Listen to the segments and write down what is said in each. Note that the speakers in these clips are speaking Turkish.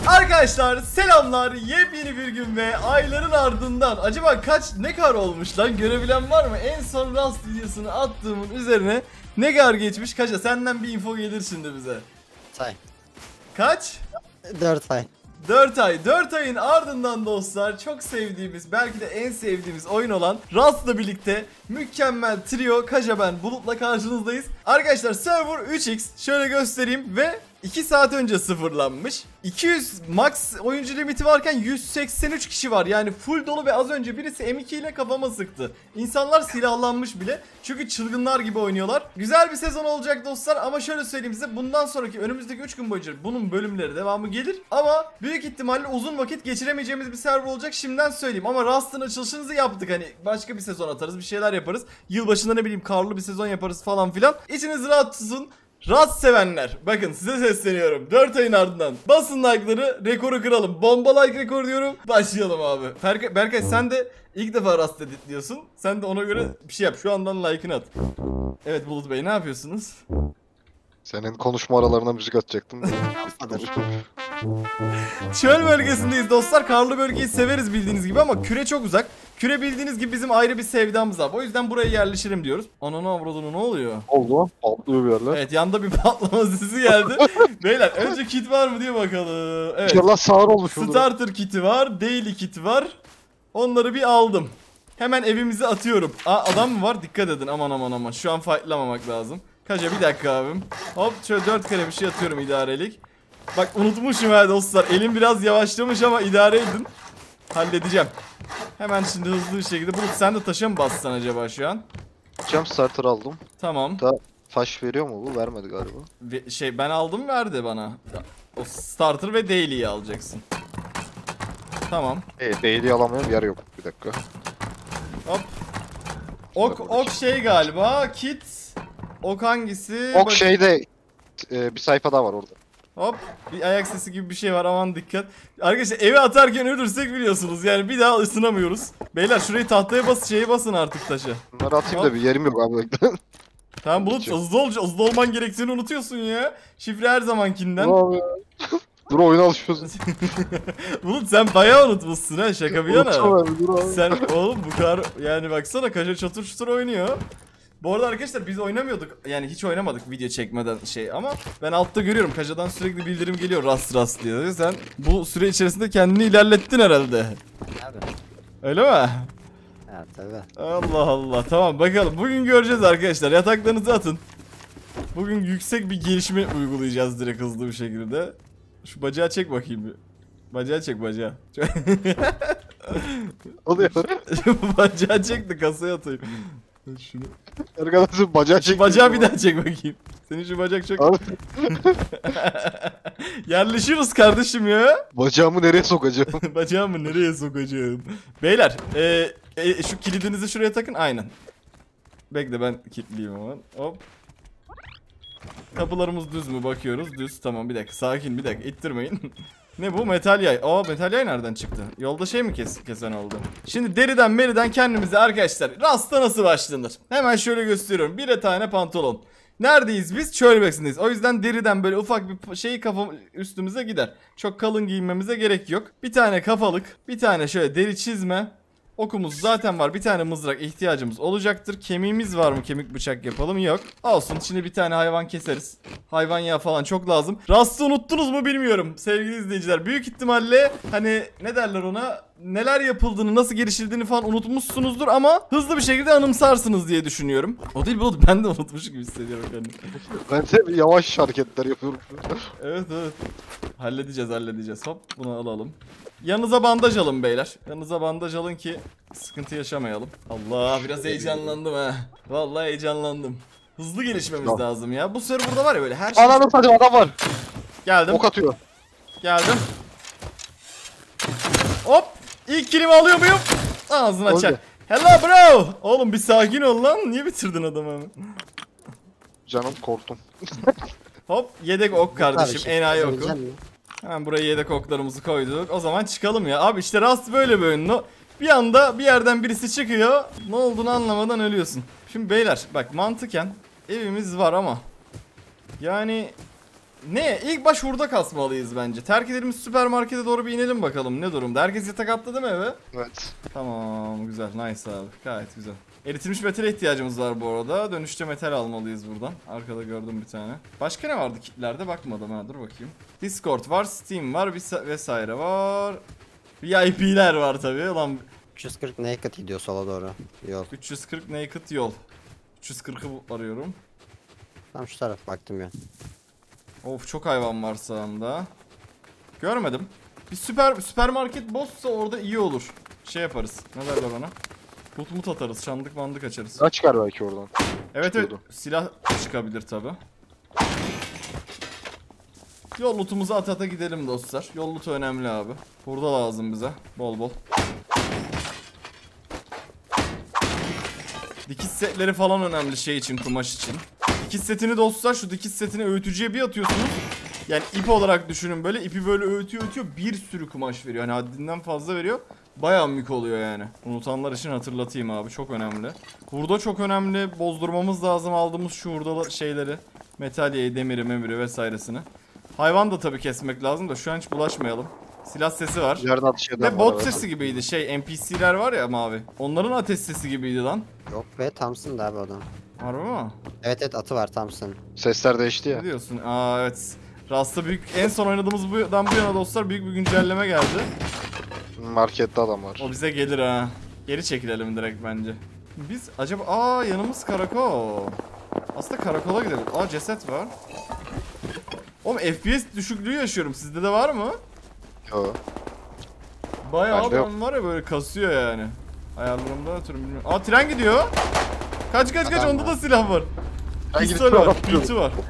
Arkadaşlar selamlar, yepyeni bir gün ve ayların ardından acaba ne kadar olmuş lan, görebilen var mı? En son Rust videosunu attığımın üzerine ne kadar geçmiş? Kaça senden bir info gelir şimdi bize. Say. Kaç? 4 ay. 4 ay. 4 ayın ardından dostlar çok sevdiğimiz, belki de en sevdiğimiz oyun olan Rust'la birlikte mükemmel trio Kaja, ben Bulut'la karşınızdayız. Arkadaşlar server 3x şöyle göstereyim ve 2 saat önce sıfırlanmış. 200 max oyuncu limiti varken 183 kişi var. Yani full dolu ve az önce birisi M2 ile kafama sıktı. İnsanlar silahlanmış bile. Çünkü çılgınlar gibi oynuyorlar. Güzel bir sezon olacak dostlar ama şöyle söyleyeyim size. Bundan sonraki önümüzdeki 3 gün boyunca bunun bölümleri devamı gelir. Ama büyük ihtimalle uzun vakit geçiremeyeceğimiz bir server olacak. Şimdiden söyleyeyim ama Rust'ın açılışınızı yaptık. Hani başka bir sezon atarız, bir şeyler yaparız. Yılbaşında ne bileyim karlı bir sezon yaparız falan filan. İçiniz rahat tutun. Rust sevenler, bakın size sesleniyorum. 4 ayın ardından basın like'ları, rekoru kıralım. Bomba like rekor diyorum. Başlayalım abi. Berkay sen de ilk defa Rust editliyorsun. Sen de ona göre bir şey yap. Şu andan like'ını at. Evet Bulut Bey, ne yapıyorsunuz? Senin konuşma aralarına müzik atacaktım. Çöl bölgesindeyiz dostlar. Karlı bölgeyi severiz bildiğiniz gibi ama küre çok uzak. Küre bildiğiniz gibi bizim ayrı bir sevdamız var. O yüzden buraya yerleşirim diyoruz. Ananı avradını, ne oluyor? Oldu. Patlıyor bir yerler. Evet, yanda bir patlama sesi geldi. Beyler önce kit var mı diye bakalım. Evet. İnşallah sağır olmuş olur. Starter kiti var, daily kiti var. Onları bir aldım. Hemen evimize atıyorum. Aa, adam mı var? Dikkat edin, aman. Şu an fightlamamak lazım. Kaca bir dakika abim. Hop şöyle 4 kare bir şey atıyorum idarelik. Bak unutmuşum ha dostlar. Elim biraz yavaşlamış ama idare edin. Halledeceğim. Hemen şimdi hızlı bir şekilde. Bulut sen de taşa mı bassan acaba şu an? Jump starter aldım. Tamam. Da taş veriyor mu bu? Vermedi galiba. Ben aldım, verdi bana. O starter ve daily'yi alacaksın. Tamam. Daily alamıyorum, yer yok. Bir dakika. Hop. Ok şey galiba. Kit. Ok hangisi? Ok şeyde bir sayfa daha var orada. Hop. Bir ayak sesi gibi bir şey var, aman dikkat. Arkadaşlar eve atarken ölürsek biliyorsunuz. Yani bir daha ısınamıyoruz. Beyler şurayı tahtaya basın artık taşı. Bunları atayım da bir yerim yok abi. Tamam Bulut, hızlı olman gerektiğini unutuyorsun ya. Şifre her zamankinden. Dur oyuna alışıyorsun. Bulut sen bayağı unutmuşsun ha, şaka bir yana. Dur abi. Sen oğlum bu kadar yani, baksana Kaja çatır çutur oynuyor. Bu arada arkadaşlar biz oynamıyorduk, yani hiç oynamadık video çekmeden ama ben altta görüyorum Kaja'dan sürekli bildirim geliyor Rust diye. Sen bu süre içerisinde kendini ilerlettin herhalde. Abi. Öyle mi? Ha tabii. Allah tamam bakalım, bugün göreceğiz arkadaşlar, yataklarınızı atın. Bugün yüksek bir gelişme uygulayacağız direkt hızlı bir şekilde. Şu bacağı çek bakayım bir. Bacağı çek bacağı. Oluyor. Bacağı çek de kasaya atayım. Şunu. Arkadaşım bacağı çek. Bacağı bir daha çek bakayım. Senin şu bacak çok... Yerleşiyoruz kardeşim ya. Bacağımı nereye sokacağım? Bacağımı nereye sokacağım? Beyler şu kilidinizi şuraya takın, aynen. Bekle ben kilitleyeyim hemen. Hop. Kapılarımız düz mü, bakıyoruz, düz, tamam. Bir dakika sakin, bir dakika ittirmeyin. Ne bu, metal yay? Aa, metal yay nereden çıktı? Yolda şey mi kesen oldu? Şimdi deriden kendimize arkadaşlar Rust'a nasıl başlanır? Hemen şöyle gösteriyorum. Bir tane pantolon. Neredeyiz biz? Çöl bölgesindeyiz. O yüzden deriden böyle ufak bir şey üstümüze gider. Çok kalın giyinmemize gerek yok. Bir tane kafalık, bir tane şöyle deri çizme. Okumuz zaten var. Bir tane mızrak ihtiyacımız olacaktır. Kemiğimiz var mı? Kemik bıçak yapalım. Yok. Olsun. Şimdi bir tane hayvan keseriz. Hayvan yağı falan çok lazım. Rust'ı unuttunuz mu bilmiyorum sevgili izleyiciler. Büyük ihtimalle hani ne derler ona, neler yapıldığını, nasıl geliştirdiğini falan unutmuşsunuzdur ama hızlı bir şekilde anımsarsınız diye düşünüyorum. O değil Bulut, ben de unutmuş gibi hissediyorum kendimi. Ben de yavaş hareketler yapıyorum. Evet. Halledeceğiz. Hop bunu alalım. Yanınıza bandaj alın beyler. Yanınıza bandaj alın ki sıkıntı yaşamayalım. Allah, biraz heyecanlandım ha. Vallahi heyecanlandım. Hızlı gelişmemiz lazım ya. Bu serverda var ya böyle her şey. Ananı satayım, adam var. Geldim. Ok atıyor. Geldim. Hop. İlk kilimi alıyor muyum? Ağzını açar. Hello bro. Oğlum bir sakin ol lan. Niye bitirdin adamı hemen? Canım korktum. Hop. Yedek ok kardeşim. Enayi oku. Ya. Hemen buraya yedek oklarımızı koyduk. O zaman çıkalım ya. Abi işte Rust böyle bir oyun. Bir anda bir yerden birisi çıkıyor. Ne olduğunu anlamadan ölüyorsun. Şimdi beyler bak, mantıken evimiz var ama yani Ne? İlk baş hurda kasmalıyız bence. Terk edilmiş süpermarkete doğru bir inelim bakalım ne durumda. Herkes yatak attı değil mi eve? Evet. Tamam güzel nice abi gayet güzel. Eritilmiş metale ihtiyacımız var bu arada. Dönüşte metal almalıyız buradan. Arkada gördüm bir tane. Başka ne vardı kitlerde bakmadım ha dur bakayım. Discord var, Steam var vesaire var. VIP'ler var tabii. Ulan 340 naked gidiyor sola doğru. Yol. 340 naked yol. 340'ı arıyorum. Tam şu taraf baktım ya. Of çok hayvan var sağımda. Görmedim. Bir süpermarket boss'sa orada iyi olur. Şey yaparız. Ne derler ona? Mut atarız. Şandık mandık açarız. Silah çıkar belki oradan. Evet çıkıyordu. evet. Silah çıkabilir tabi. Yol loot'umuzu ata gidelim dostlar. Yol loot'u önemli abi. Burada lazım bize. Bol bol. Dikiş setleri falan önemli şey için, kumaş için. Dikiş setini dostlar, şu dikiş setini öğütücüye bir atıyorsunuz. Yani ip olarak düşünün böyle. İpi böyle öğütüyor bir sürü kumaş veriyor. Yani haddinden fazla veriyor. Bayağı mük oluyor yani. Unutanlar için hatırlatayım abi. Çok önemli. Hurda çok önemli. Bozdurmamız lazım aldığımız şu hurda şeyleri. Metalyeyi, demiri, memiri vesairesini. Hayvan da tabii kesmek lazım da şu an hiç bulaşmayalım. Silah sesi var. Yerden atış eden Ve var, bot evet. sesi gibiydi. Şey NPC'ler var ya mavi. Onların ateş sesi gibiydi lan. Yok be Thompson da abi adam. Harbi mi? Evet evet atı var Thompson. Sesler değişti ya. Ne diyorsun? Aa evet. Rast'ta büyük en son oynadığımız bu yana dostlar büyük bir güncelleme geldi. Markette adam var. O bize gelir ha. Geri çekilelim direkt bence. Biz acaba yanımız karakol. Aslında karakola gidelim. Ceset var. Oğlum FPS düşüklüğü yaşıyorum. Sizde de var mı? Yo. Bayağı Bende yok. ben var ya böyle kasıyor yani. Ayarlarımda ötürü bilmiyorum. Tren gidiyor. Kaç Adam onda var. da silah var. Ben Pistol gidip var, atıyorum. pilti var.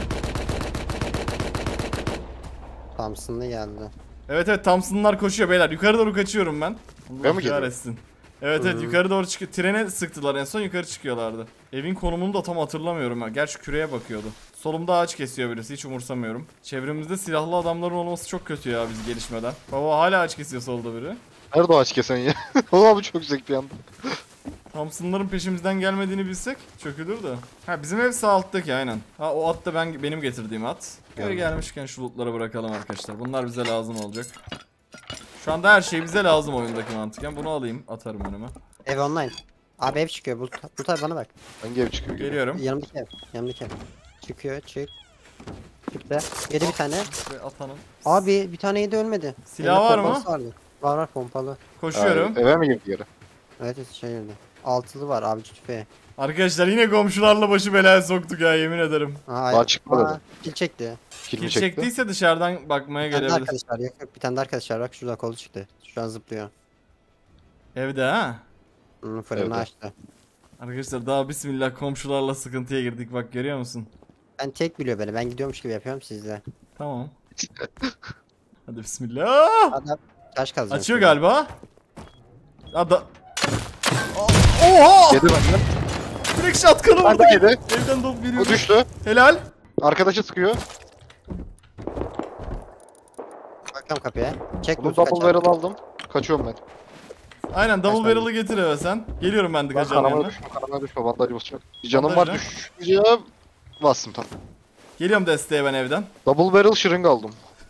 Thompson'lı geldi. Evet Thompson'lar koşuyor beyler. Yukarı doğru kaçıyorum ben. Ben Allah mi geliyorum? kahretsin. Evet yukarı doğru çıkıyor. Trene sıktılar en son yukarı çıkıyorlardı. Evin konumunu da tam hatırlamıyorum ha. Gerçi küreye bakıyordu. Solumda ağaç kesiyor birisi hiç umursamıyorum. Çevremizde silahlı adamların olması çok kötü ya biz gelişmeden. Baba hala ağaç kesiyor solda biri. Nerede o aç kesen ya? Oğlum bu çok zevkli bir anda. Thompson'ların peşimizden gelmediğini bilsek çökülür de. Ha bizim ev sağ alttaki aynen. Ha o at da benim getirdiğim at. Geri gelmişken şu lootları bırakalım arkadaşlar. Bunlar bize lazım olacak. Şu anda her şey bize lazım oyundaki mantıken. Bunu alayım atarım önüme. Ev online. Abi ev çıkıyor. Bu tabi bana bak. Hangi ev çıkıyor? Geliyorum. Yanımdaki ev. Yanımdaki ev. Çıkıyor çık. Çıktı. Yedi bir tane. Ve atanım. Abi bir tane yedi ölmedi. Silah Elinde var mı? pompalısı vardı. Var pompalı. Koşuyorum. Eve mi girdi geri? Evet şey girdi. Altılı var avcı tüfeği. Arkadaşlar yine komşularla başı belaya soktuk ya yemin ederim. Aa, çıkmadı. Pil çekti. Kilimi Kim çekti. çektiyse dışarıdan bakmaya Bir tane de gelebilir. arkadaşlar yok bir tane de arkadaşlar bak şurada kolu çıktı. Şu an zıplıyor. Evde ha. Fırını Evde. açtı. Arkadaşlar daha bismillah komşularla sıkıntıya girdik bak görüyor musun? Ben tek biliyor beni. Ben gidiyormuş gibi yapıyorum sizle. Tamam. Hadi bismillah. Adam taş kazacak. Açıyor galiba. Oha! Yedi benden. Direkt shotgun'ı Ben vurdu. de yedi. Evden dolup O geliyor. düştü. Helal. Arkadaşı sıkıyor. Baktım kapıya. Çek Bunu bunu double kaçar. barrel aldım. Kaçıyorum ben. Aynen double Kaç barrel'ı getir eve sen. Geliyorum ben de Ben kaçanın karamaya yanına. düşme, karamaya düşme. Bandaj basacak. Bir canım Bandaj var ne? düşünce bastım tam. Geliyorum desteğe ben evden. Double barrel şırınga aldım.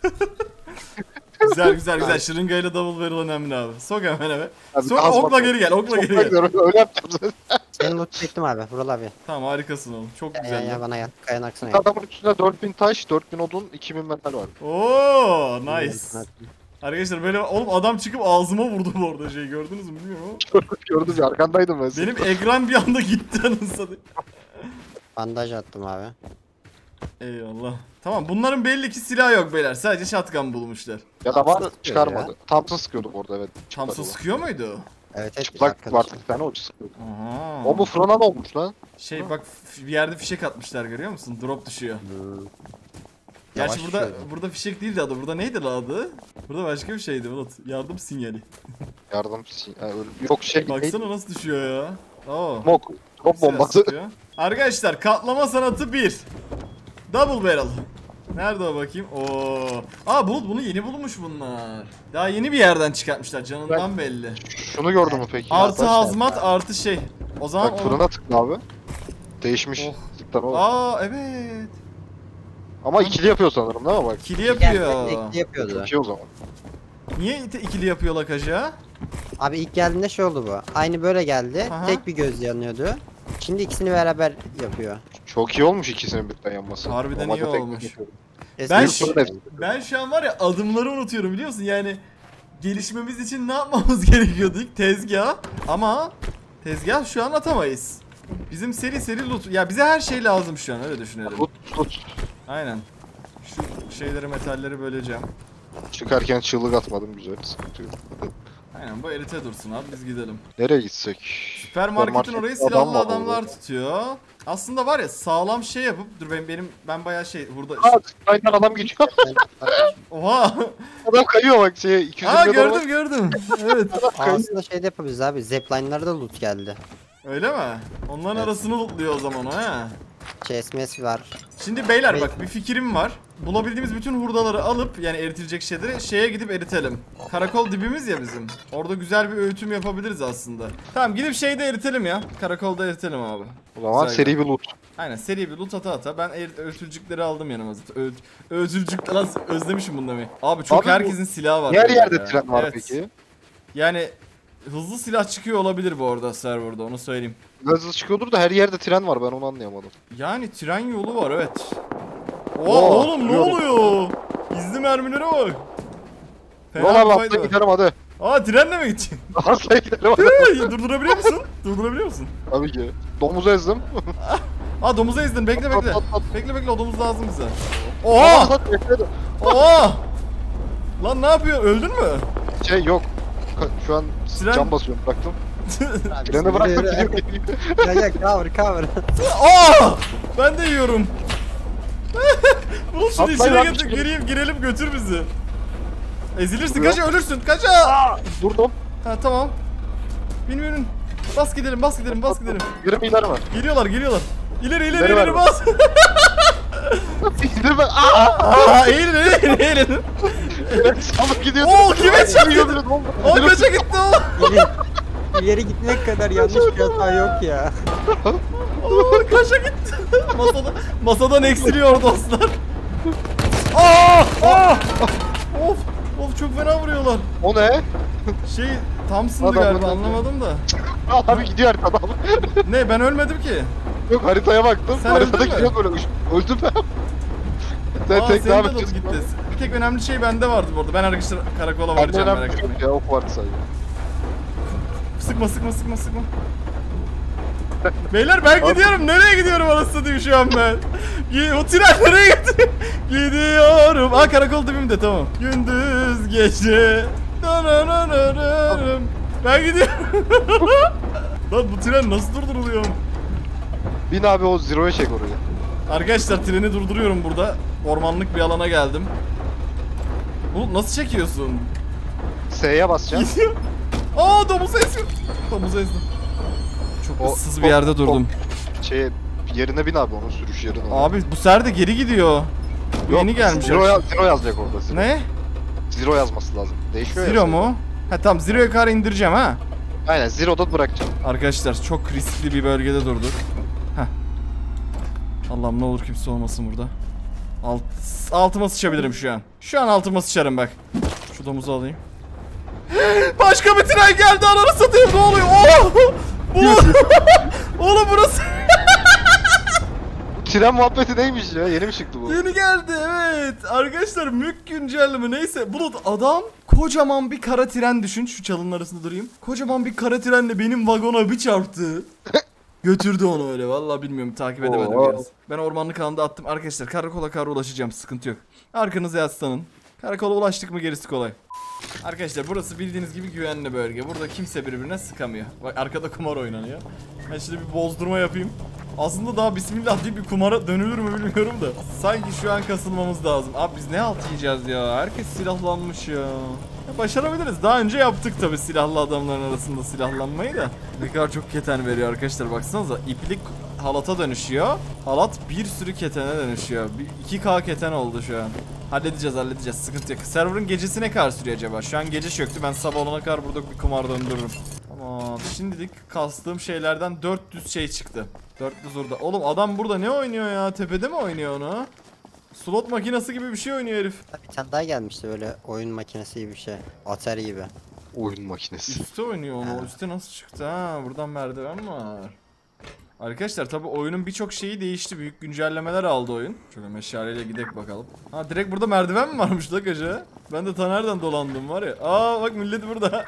Güzel. Şırıngayla double barrel önemli abi. Sok hemen eve. Abi, Sonra az okla bak- geri gel, okla geri gel. Öyle yapacağım zaten. Senin loot çektim abi. Vural abi. Tamam harikasın oğlum. Çok Ya, güzel. ya bana gel. Kayanın arkasına gel. Adamın üstünde 4000 taş, 4000 odun, 2000 metal var. Oo, nice. Arkadaşlar böyle oğlum adam çıkıp ağzıma vurdu bu arada şey gördünüz mü bilmiyorum ama. Gördüm ya arkandaydım ben. Benim ekran bir anda gitti anasını satayım. Bandaj attım abi. Eyvallah. Tamam bunların belli ki silahı yok beyler. Sadece shotgun bulmuşlar. Ya da var Thompson çıkarmadı. Thompson sıkıyorduk orada evet. Thompson Çıplak sıkıyor muydu? Evet evet. Çıplak arkadaşım. vardı bir tane o sıkıyordu. Aha. O bu fırına ne olmuş lan? Şey bak bir yerde fişek atmışlar görüyor musun? Drop düşüyor. Hmm. Gerçi Yavaş burada düşüyor. burada fişek değildi adı. Burada neydi la adı? Burada başka bir şeydi Bulut. Yardım sinyali. Yardım yok şey değil. Baksana nasıl düşüyor ya. Oo. Mok. Top Silah bombası. sıkıyor. Arkadaşlar katlama sanatı 1. Double barrel. Nerede o bakayım? Oo. Bulut bunu yeni bulmuş bunlar. Daha yeni bir yerden çıkartmışlar canından belli. Şunu gördün mü peki? Artı başlar. hazmat artı şey. O zaman Bak fırına tıkla abi. Değişmiş. Oh. Tıklar o. Evet. Ama ikili yapıyor sanırım değil mi bak? İkili Geldiğinde yapıyor. ikili yapıyordu. Çok iyi o zaman. Niye ikili yapıyor la Kaja? Abi ilk geldiğinde şey oldu bu. Aynı böyle geldi. Aha. Tek bir göz yanıyordu. Şimdi ikisini beraber yapıyor. Çok iyi olmuş ikisinin birden yanması. Harbiden Normalde iyi tek olmuş. yapıyorum. Eskiden Ben şey- Ben şu an var ya adımları unutuyorum biliyor musun? Yani gelişmemiz için ne yapmamız gerekiyordu ilk tezgah. Ama tezgah şu an atamayız. Bizim seri loot. Ya bize her şey lazım şu an öyle düşünelim. Tut. Aynen. Şu şeyleri metalleri böleceğim. Çıkarken çığlık atmadım, güzel, sıkıntı yok. Aynen bu erite dursun abi biz gidelim. Nereye gitsek? Süpermarketin orayı Süpermarkette silahlı var adamlar orada. tutuyor. Aslında var ya sağlam şey yapıp dur ben bayağı şey burada. Aa, aynen adam geçiyor. Oha. Adam kayıyor bak şeye, 200 Aa metre var. gördüm. Evet. Aslında şey de yapabiliriz abi. Zipline'larda loot geldi. Öyle mi? Onların Evet. arasını lootluyor o zaman o ha. CSMS var. Şimdi beyler bak bir fikrim var. Bulabildiğimiz bütün hurdaları alıp yani eritilecek şeyleri şeye gidip eritelim. Karakol dibimiz ya bizim. Orada güzel bir öğütüm yapabiliriz aslında. Tamam gidip şeyde eritelim ya. Karakolda eritelim abi. O zaman Güzel. seri bir loot. Aynen seri bir loot ata ben öğütülcükleri aldım yanıma zaten. Öğütülcük lan özlemişim bunu demeyi. Abi çok Abi bu- herkesin silahı var. Her böyle yerde ya. tren var Evet. peki. Yani hızlı silah çıkıyor olabilir bu arada serverda onu söyleyeyim. Hızlı çıkıyordur da her yerde tren var, ben onu anlayamadım. Yani tren yolu var evet. Oo, Oğlum ne biliyorum. oluyor? Gizli mermilere bak. Fena Ulan abi bir atla fayda var. gidelim hadi. Aa trenle mi gideceksin? Atla gidelim hadi. Durdurabiliyor musun? Durdurabiliyor musun? Tabii ki. Domuzu ezdim. Aa domuzu ezdin bekle bekle. At, at, at. Bekle o domuz lazım bize. Aa! Oha! Oha! Lan ne yapıyor? Öldün mü? Şey yok. Şu an Tren- cam basıyorum, bıraktım. Treni bıraktım, gidiyor. Ya cover. Aa! Ben de yiyorum. Bunu şunu Atlayın içine abi, getir, çıkın. girelim götür bizi. Ezilirsin Duruyor. kaça ölürsün kaça. Durdum. Ha tamam. Bin. Bas gidelim. Yürü bir ileri mi? Geliyorlar. İleri İleri ver. bas. İleri mi? Aaa! Aa eğilin. Salıp gidiyor. Oo, kime çarpıyor? Ne oldu? O kaça gitti o? İleri gitmek kadar yanlış bir hata yok ya. Oo, kaça gitti? Masadan eksiliyor dostlar. Aa! Of çok fena vuruyorlar. O ne? Şey Thompson'dı Adam galiba öldü. anlamadım da. Abi gidiyor arkadan. Ne ben ölmedim ki. Yok, haritaya baktım. Sen Haritada öldün mü? gidiyor böyle. Öldüm ben. Sen Aa tek senin devam de loot edeceksin. gitti. Bir tek önemli şey bende vardı bu arada. Ben arkadaşlar karakola varacağım Benden merak önemli etmeyin. şey yok ya, ok vardı sadece. Sıkma. Beyler ben gidiyorum. Nereye gidiyorum anasını satayım şu an ben? O tren nereye gitti? Gidiyorum. Aa karakol dibimde tamam. Gündüz gece. Ben gidiyorum. Lan bu tren nasıl durduruluyor? Bin abi o zero'ya çek orayı. Arkadaşlar treni durduruyorum burada. Ormanlık bir alana geldim. Bu nasıl çekiyorsun? S'ye basacaksın. Gidiyor. Aa domuzu eziyor. Domuzu ezdim. Çok O- ıssız bir yerde durdum. Şey, yerine bin abi, onun sürüş yerine. Abi bu sefer de geri gidiyor. Yok, Yeni gelmiş. Zero yazacak orada. Zero. Ne? Zero yazması lazım. Değişiyor ya. Zero mu? Ha tamam Zero'ya kadar indireceğim ha. Aynen, Zero'da bırakacaksın. Arkadaşlar çok riskli bir bölgede durduk. Heh. Allah'ım ne olur kimse olmasın burada. Altıma sıçabilirim şu an. Şu an altıma sıçarım bak. Şu domuzu alayım. Başka bir tren geldi ananı satayım ne oluyor? Oh! Oğlum burası Tren muhabbeti neymiş ya? Yeni mi çıktı bu? yeni geldi evet. Arkadaşlar mük güncelleme neyse. Bulut adam kocaman bir kara tren düşün. Şu çalının arasında durayım. Kocaman bir kara trenle benim vagona bir çarptı. Götürdü onu öyle vallahi bilmiyorum takip edemedim Oo. biraz. Ben ormanlık alanda attım. Arkadaşlar karakola kadar ulaşacağım sıkıntı yok. Arkanıza yaslanın. Karakola ulaştık mı gerisi kolay. Arkadaşlar burası bildiğiniz gibi güvenli bölge. Burada kimse birbirine sıkamıyor. Bak arkada kumar oynanıyor. Ben şimdi bir bozdurma yapayım. Aslında daha bismillah deyip bir kumara dönülür mü bilmiyorum da. Sanki şu an kasılmamız lazım. Abi biz ne alt yiyeceğiz ya? Herkes silahlanmış ya. Başarabiliriz. Daha önce yaptık tabi silahlı adamların arasında silahlanmayı da. Ne kadar çok keten veriyor arkadaşlar baksanıza. İplik halata dönüşüyor. Halat bir sürü ketene dönüşüyor. 2K keten oldu şu an. Halledeceğiz sıkıntı yok. Server'ın gecesi ne kadar sürüyor acaba? Şu an gece çöktü ben sabah olana kadar burada bir kumar döndürürüm. Tamam şimdilik kastığım şeylerden 400 şey çıktı. 400 orada. Oğlum adam burada ne oynuyor ya? Tepede mi oynuyor onu? Slot makinesi gibi bir şey oynuyor herif. Bir tane daha gelmişti böyle oyun makinesi gibi bir şey. Atari gibi. Oyun makinesi. Üste oynuyor onu. Ha. O üste nasıl çıktı ha? Buradan merdiven var. Arkadaşlar tabi oyunun birçok şeyi değişti. Büyük güncellemeler aldı oyun. Şöyle meşaleyle gidek bakalım. Ha direkt burada merdiven mi varmış la kaca? Ben de ta nereden dolandım var ya. Aa bak millet burada.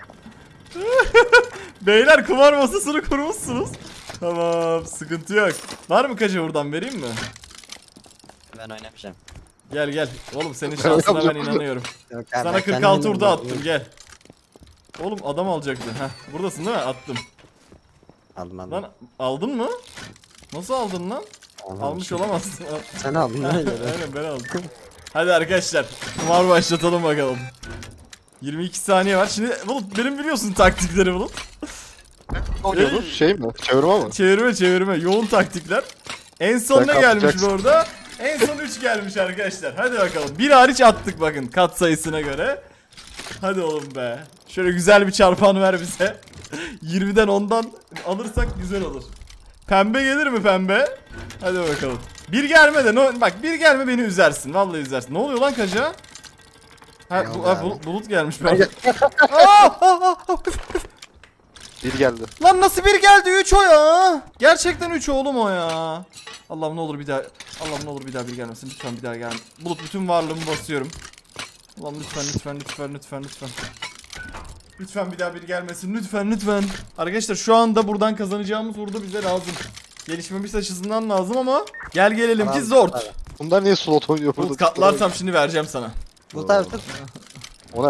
Beyler kumar masasını kurmuşsunuz. Tamam sıkıntı yok. Var mı kaca buradan vereyim mi? Ben oynamayacağım. Gel gel. Oğlum senin şansına ben inanıyorum. Yok abi, Sana ben 46 kendim turda oynadım. attım gel. Oğlum adam alacaktı. Heh, buradasın değil mi? Attım. Aldım. Lan aldın mı? Nasıl aldın lan? Almış olamazsın. Sen aldın lan öyle. Aynen ben aldım. Hadi arkadaşlar kumar başlatalım bakalım. 22 saniye var. Şimdi Bulut benim biliyorsun taktikleri Bulut. Oynuyordun şey mi? Çevirme mi? Çevirme yoğun taktikler. En son Sen ne gelmiş kapacaksın. bu arada? En son 3 gelmiş arkadaşlar. Hadi bakalım. Bir hariç attık bakın kat sayısına göre. Hadi oğlum be. Şöyle güzel bir çarpan ver bize. 20'den 10'dan alırsak güzel olur. Pembe gelir mi pembe? Hadi bakalım. Bir gelme de bak bir gelme beni üzersin. Vallahi üzersin. Ne oluyor lan kaca? Ha, Yok bu, abi. bulut gelmiş ben. Aa! Bir geldi. Lan nasıl bir geldi? 3 o ya. Gerçekten 3 oğlum o ya. Allah'ım ne olur bir daha. Allah'ım ne olur bir daha bir gelmesin. Lütfen bir daha gel. Bulut bütün varlığımı basıyorum. Allah'ım lütfen. Lütfen bir daha bir gelmesin. Lütfen. Arkadaşlar şu anda buradan kazanacağımız burada bize lazım. Gelişmemiş açısından lazım ama gel gelelim ki zor. Bunlar niye slot oynuyor burada? Bulut katlarsam şimdi vereceğim sana. Bu tarafta O ne?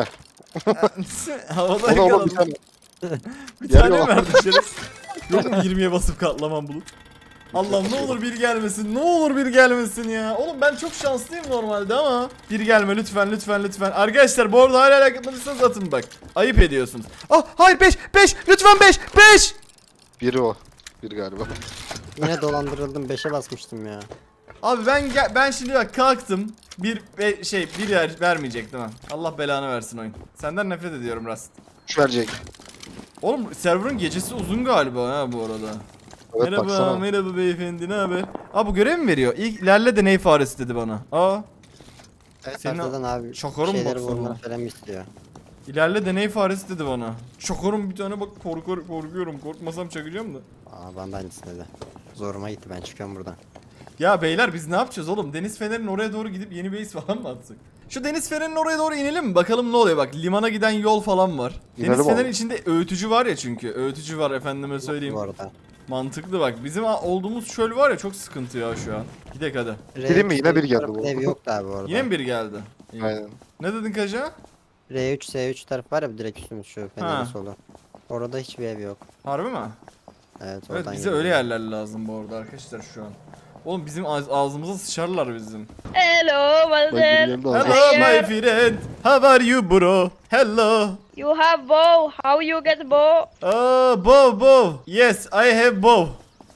Havada O ne oğlum bir yakaladım. tane? Bir tane Yarıyor. mi verdin şeref? Yok mu 20'ye basıp katlamam Bulut? Allah'ım ne olur bir gelmesin. Ne olur bir gelmesin ya. Oğlum ben çok şanslıyım normalde ama bir gelme lütfen. Arkadaşlar bu arada hala katmadıysanız atın bak. Ayıp ediyorsunuz. Ah hayır 5 lütfen 5. Biri o. Bir galiba. yine dolandırıldım 5'e basmıştım ya. Abi ben şimdi bak kalktım. Bir yer vermeyecektim ha. Allah belanı versin oyun. Senden nefret ediyorum Rast. Şu verecek. Oğlum server'ın gecesi uzun galiba ha bu arada. Evet baksana. Merhaba beyefendi ne haber? Aa bu görev mi veriyor? İlk ilerle deney faresi dedi bana. Aa Evet Senin arkadan abi şokarım şeyleri baksana. vurmanı falan istiyor. ilerle deney faresi dedi bana. Şokarım bir tane bak korkuyorum. Korkmasam çakacağım da. Aa bana da aynısını dedi. Zoruma gitti ben çıkıyorum buradan. Ya beyler biz ne yapacağız oğlum? Deniz Fener'in oraya doğru gidip yeni base falan mı atsak? Şu Deniz Fener'in oraya doğru inelim mi? Bakalım ne oluyor bak. Limana giden yol falan var. İnelim Deniz Fener'in oğlum. içinde öğütücü var ya çünkü. Öğütücü var efendime söyleyeyim. Bu arada. Mantıklı bak. Bizim olduğumuz çöl var ya çok sıkıntı ya şu an. Gidek hadi. Gireyim mi? Yine biri geldi bu. Ev yoktu abi bu arada. Yine mi biri geldi? İyi. Aynen. Ne dedin Kaja? R3 S3 taraf var ya direkt üstümüz şu Ha. fenerin solu. Orada hiçbir ev yok. Harbi mi? Evet Evet oradan bize geliyor. öyle yerler lazım bu arada arkadaşlar şu an. Oğlum bizim ağzımıza sıçarlar bizim. Hello, Bak biri Walter. geldi abi. Hello my friend. How are you bro? Hello. You have bow. How you get bow? Oh bow. Yes I have bow.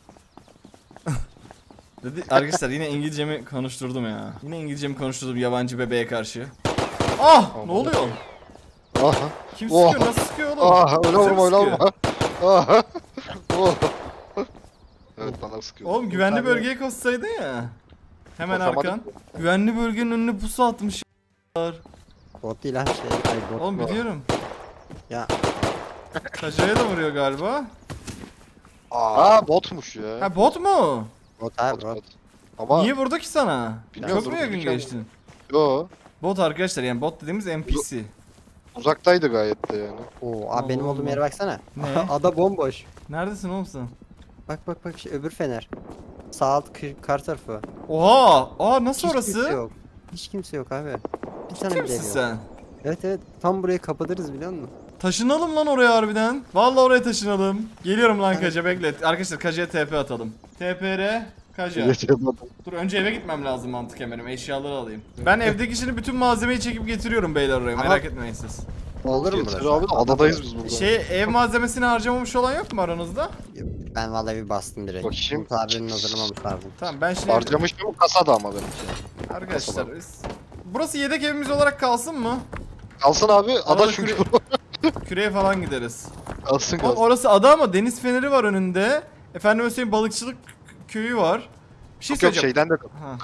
Dedi arkadaşlar yine İngilizcemi konuşturdum ya. Yine İngilizcemi konuşturdum yabancı bebeğe karşı. Ah ne oluyor? Aha. Kim Oha. sıkıyor? Nasıl sıkıyor oğlum? Aha öyle Bize mi vurma öyle sıkıyor? vurma. Aha. Oh. Evet bana sıkıyor. Oğlum güvenli bölgeye koşsaydın ya. Hemen Koşamadık arkan. Güvenli bölgenin önüne pusu atmış. Bot değil ha şey. Ay, bot. Oğlum biliyorum. Ya Kaja'ya da vuruyor galiba. Aa botmuş ya. Ha bot mu? bot abi Bot, bot. bot. Ama Niye vurdu ki sana? Bilmiyorum, Çok mu dur, yakın bilmiyorum. geçtin? yo Bot arkadaşlar yani bot dediğimiz NPC. uzaktaydı gayet de yani. Oo abi benim Allah olduğum Allah. yere baksana. Ne? Ada bomboş. Neredesin oğlum sen? Bak şey, öbür fener. Sağ alt kar tarafı. Oha! Aa nasıl Hiç kimse orası? yok. Hiç kimse yok abi. Bir tane Kim bile ev misin yok. sen? Evet tam burayı kapatırız biliyor musun? Taşınalım lan oraya harbiden. Vallahi oraya taşınalım. Geliyorum lan Kaja bekle. Arkadaşlar Kaja'ya TP atalım. TPR Kaja. Dur önce eve gitmem lazım mantıken benim. Eşyaları alayım. Ben evdeki şimdi bütün malzemeyi çekip getiriyorum beyler oraya. Ama- Merak etmeyin siz. Olur mu Getir burası? abi de adadayız biz burada. Şey ev malzemesini harcamamış olan yok mu aranızda? Ben vallahi bir bastım direkt. Bakayım. Umut abinin hazırlamamış lazım. Tamam ben şimdi Harcamış mı kasada ama benimki. arkadaşlar burası yedek evimiz olarak kalsın mı? Kalsın abi ada Arada çünkü. Küreye falan gideriz. Kalsın Oğlum kalsın. orası ada ama deniz feneri var önünde. Efendim söyleyeyim balıkçılık köyü var. Bir şey Yok yok söyleyeceğim. şeyden de Ha.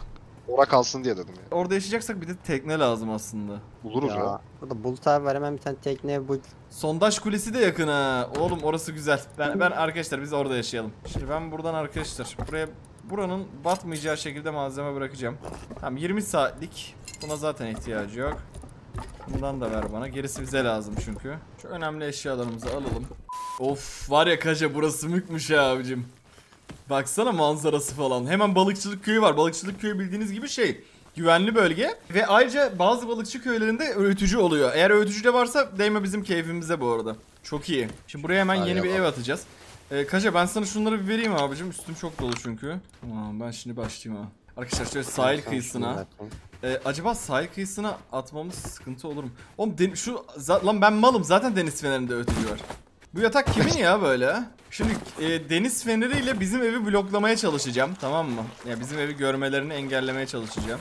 Ora kalsın diye dedim ya. Orada yaşayacaksak bir de tekne lazım aslında. Buluruz ya. Burada Bulut abi var, hemen bir tane tekneye bu. Sondaj kulesi de yakın ha. Oğlum orası güzel. Ben arkadaşlar biz orada yaşayalım. Şimdi ben buradan arkadaşlar buranın batmayacağı şekilde malzeme bırakacağım. Tamam 20 saatlik. Buna zaten ihtiyacı yok. Bundan da ver bana. Gerisi bize lazım çünkü. Şu önemli eşyalarımızı alalım. Of var ya Kaca, burası mükmüş ya abicim. Baksana manzarası falan. Hemen balıkçılık köyü var. Balıkçılık köyü bildiğiniz gibi güvenli bölge. Ve ayrıca bazı balıkçı köylerinde öğütücü oluyor. Eğer öğütücü de varsa değme bizim keyfimize bu arada. Çok iyi. Şimdi buraya hemen yeni bir ev atacağız. Kaca ben sana şunları bir vereyim abicim. Üstüm çok dolu çünkü. Tamam ben şimdi başlayayım ha. Arkadaşlar şöyle sahil kıyısına. Acaba sahil kıyısına atmamız sıkıntı olur mu? Oğlum lan ben malım, zaten deniz fenerinde öğütücü var. Bu yatak kimin ya böyle? Şimdi deniz feneriyle bizim evi bloklamaya çalışacağım, tamam mı? Ya bizim evi görmelerini engellemeye çalışacağım.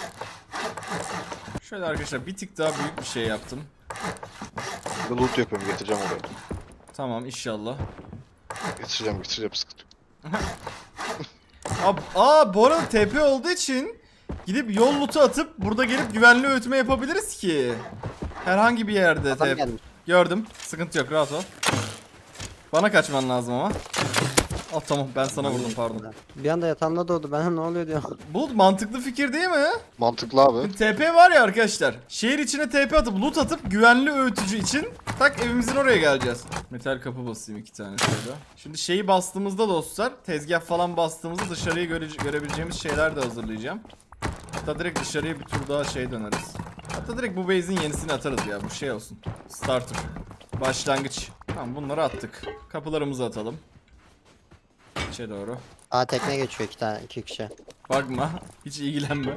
Şöyle arkadaşlar bir tık daha büyük bir şey yaptım. Ben loot yapıyorum, getireceğim oraya. Tamam inşallah. Getireceğim sıkıntı yok. Bu arada TP olduğu için gidip yol lootu atıp burada gelip güvenli öğütme yapabiliriz ki. Herhangi bir yerde Adam TP. gelmiş. Gördüm. Sıkıntı yok, rahat ol. Bana kaçman lazım ama. Oh tamam, ben sana vurdum, pardon. Bir anda yatağımda doğdu, ben ne oluyor diyor. Bu mantıklı fikir değil mi? Mantıklı abi. TP var ya arkadaşlar. Şehir içine TP atıp loot atıp güvenli öğütücü için tak evimizin oraya geleceğiz. Metal kapı basayım 2 tane şöyle. Şimdi şeyi bastığımızda dostlar, tezgah falan bastığımızda dışarıyı görebileceğimiz şeyler de hazırlayacağım. Hatta direkt dışarıya bir tur daha döneriz. Hatta direkt bu base'in yenisini atarız ya, bu şey olsun. Starter. Başlangıç. Tamam bunları attık. Kapılarımızı atalım. İçe doğru. Aa tekne geçiyor, iki kişi. Bakma. Hiç ilgilenme.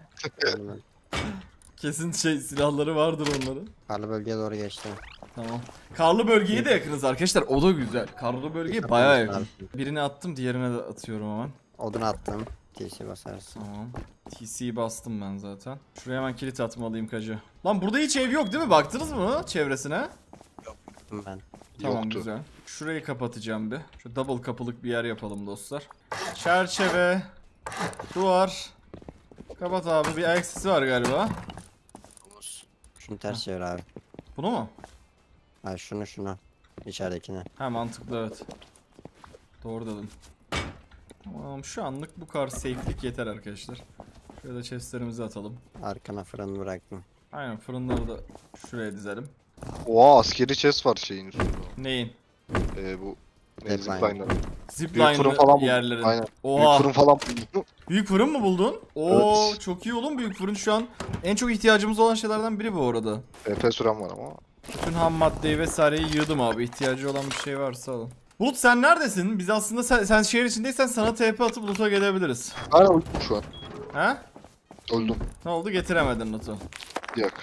Kesin silahları vardır onların. Karlı bölgeye doğru geçti. Tamam. Karlı bölgeye de yakınız arkadaşlar. O da güzel. Karlı bölgeye bayağı yakın. Birini attım, diğerine de atıyorum hemen. Odun attım. TC basarız. Tamam. TC'yi bastım ben zaten. Şuraya hemen kilit atmalıyım Kacı. Lan burada hiç ev yok değil mi? Baktınız mı çevresine? Ben. Tamam Yoktu. güzel. Şurayı kapatacağım bir. Şu double kapılık bir yer yapalım dostlar. Çerçeve. Duvar. Kapat abi. Bir ayak sesi var galiba. Şunu ters çevir abi. Bunu mu? Ha şunu. İçeridekini. Ha mantıklı, evet. Doğru dedim. Tamam şu anlık bu kadar safe'lik yeter arkadaşlar. Şöyle chestlerimizi atalım. Arkana fırını bıraktım. Aynen, fırınları da şuraya dizelim. Oha, askeri chest var şeyin üstünde. Neyin? Bu Zipline. zipline'lar. Zipline'lı Büyük fırın falan buldum. yerlerin. Aynen. Oha. Büyük fırın falan buldum. Büyük fırın mı buldun? Oo Evet. çok iyi oğlum, büyük fırın şu an en çok ihtiyacımız olan şeylerden biri bu arada. TP süren var ama. Bütün ham maddeyi vesaireyi yığdım abi. İhtiyacı olan bir şey varsa alın. Bulut sen neredesin? Biz aslında sen şehir içindeysen sana TP atıp loot'a gelebiliriz. Aynen öldüm şu an. He? Öldüm. Ne oldu, getiremedin loot'u? Yok.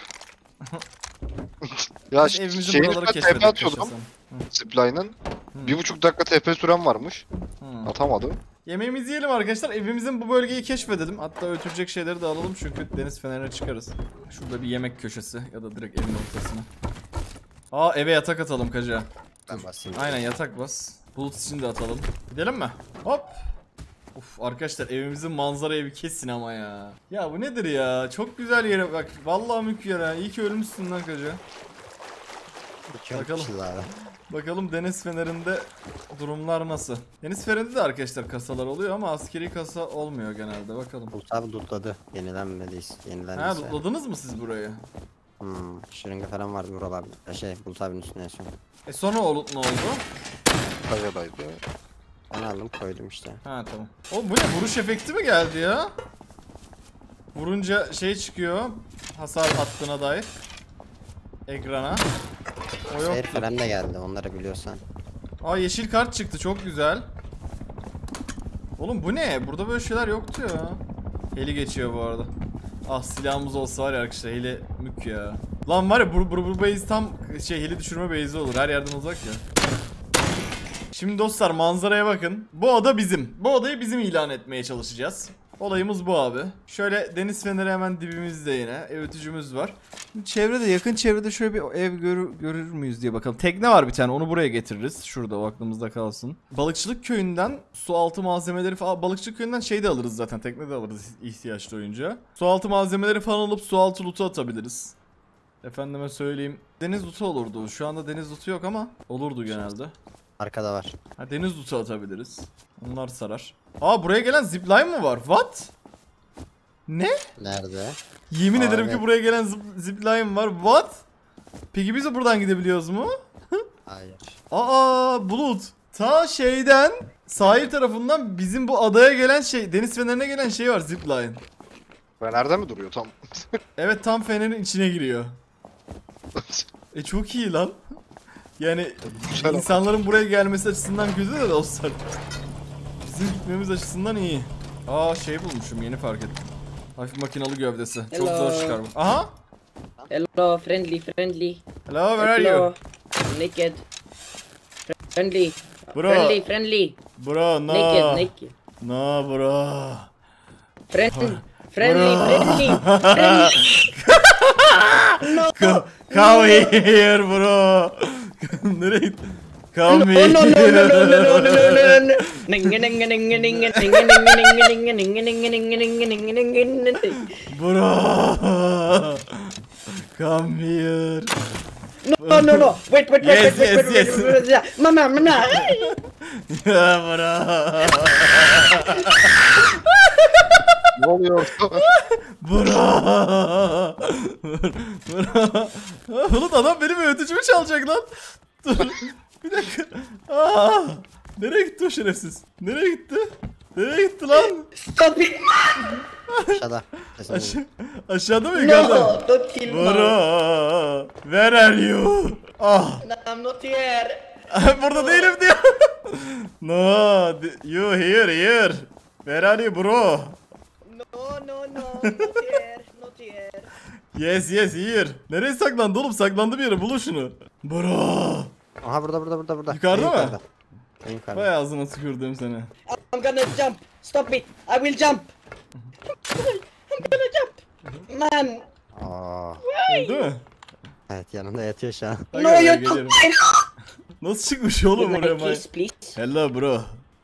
Ya Biz evimizin şeyin buraları üstüne TP keşfettik atıyordum. yaşasın. Zipline'ın. 1,5 dakika TP süren varmış. Hı. Atamadı. Yemeğimizi yiyelim arkadaşlar. Evimizin bu bölgeyi keşfedelim. Hatta ötürecek şeyleri de alalım çünkü deniz fenerine çıkarız. Şurada bir yemek köşesi ya da direkt evin ortasına. Aa eve yatak atalım Kaca. Ben basayım. Aynen yatak bas. Bulut için de atalım. Gidelim mi? Hop. Uf arkadaşlar evimizin manzara evi kesin ama ya. Ya bu nedir ya? Çok güzel yere bak. Vallahi mülk yer ha. İyi ki ölmüşsün lan Kaca. Bakalım. Bakalım deniz fenerinde durumlar nasıl? Deniz fenerinde de arkadaşlar kasalar oluyor ama askeri kasa olmuyor genelde. Bakalım. Bulut abi lootladı. Yenilendiyse. Ha lootladınız mı siz burayı? Şırınga falan vardı buralarda. Bulut abinin üstüne yaşıyorum. Sonra o loot ne oldu? Kayadaydı. Ben aldım koydum işte. Ha tamam. Oğlum bu ne, vuruş efekti mi geldi ya? Vurunca şey çıkıyor. Hasar attığına dair. Ekrana. O Seyir yoktu. falan da geldi, onları biliyorsan. Aa yeşil kart çıktı, çok güzel. Oğlum bu ne? Burada böyle şeyler yoktu ya. Heli geçiyor bu arada. Ah silahımız olsa var ya arkadaşlar, heli mük ya. Lan var ya bu base tam heli düşürme base'i olur, her yerden uzak ya. Şimdi dostlar manzaraya bakın. Bu oda bizim. Bu odayı bizim ilan etmeye çalışacağız. Olayımız bu abi. Şöyle deniz feneri hemen dibimizde yine. Öğütücümüz var. Çevrede, yakın çevrede şöyle bir ev görür müyüz diye bakalım. Tekne var bir tane, onu buraya getiririz. Şurada o aklımızda kalsın. Balıkçılık köyünden su altı malzemeleri falan. Balıkçılık köyünden şey de alırız zaten. Tekne de alırız ihtiyaç duyunca. Su altı malzemeleri falan alıp su altı loot'u atabiliriz. Efendime söyleyeyim. Deniz loot'u olurdu. Şu anda deniz loot'u yok ama olurdu genelde. Arkada var. Ha, deniz loot'u atabiliriz. Onlar sarar. Aa, buraya gelen zipline mı var? What? Ne? Nerede? Yemin ederim evet. ki buraya gelen zipline var. What? Peki biz de buradan gidebiliyoruz mu? Hayır. Aa, Bulut. Ta şeyden, sahil tarafından bizim bu adaya gelen şey, deniz fenerine gelen şey var, zipline. Fener'de mi duruyor tam? Evet, tam fenerin içine giriyor. Çok iyi lan. Yani Güzel ama. insanların buraya gelmesi açısından kötü de dostlar. Bizim gitmemiz açısından iyi. Aa, şey bulmuşum, yeni fark ettim. Hafif makinalı gövdesi. Çok Hello. zor çıkar bu. Aha. Hello, friendly, friendly. Hello, where are you? Hello. I'm naked. Friendly. Bro. Friendly, friendly. Bro, no. Naked. No, bro. Friendly. Friendly, friendly. Friendly. Come here, bro. Nereye git? Come No, here. no, no, no, no, no, no, no, no, no. Ninga, ninga, ninga, ninga, ninga, ninga, ninga, ninga, ninga, ninga, ninga, ninga, ninga, ninga. Bro. Come here. No, no, no. Wait, wait, wait, Yes, wait, yes, wait, yes. wait, wait. Mama, mama. Ya bro. Ne oluyor? Bro. Bro. Bulut, adam benim öğütücümü çalacak lan. Dur. Bir dakika. Aa. Nereye gitti o şerefsiz? Nereye gitti? Nereye gitti lan? Stop it. Aşağıda. Kesin Aşağıda mı, yukarıda? No, don't kill me. Bro. Where are you? Ah. No, I'm not here. Burada değilim diyor. No. You here. Where are you, bro? No, no, no. Not here. Not here. Yes, here. Nereye saklandı oğlum? Saklandı bir yere. Bulun şunu. Bro. Aha burada. Yukarıda En mı? yukarıda. En yukarıda. Vay ağzına tükürdüm seni. I'm gonna jump. Stop it. I will jump. I'm gonna jump. Man. Aa. Değil mi? Evet, yanında yatıyor şu an. Hadi No, gel, you gelirim. don't. Nasıl çıkmış oğlum Good buraya? night, kiss, please. Hello bro.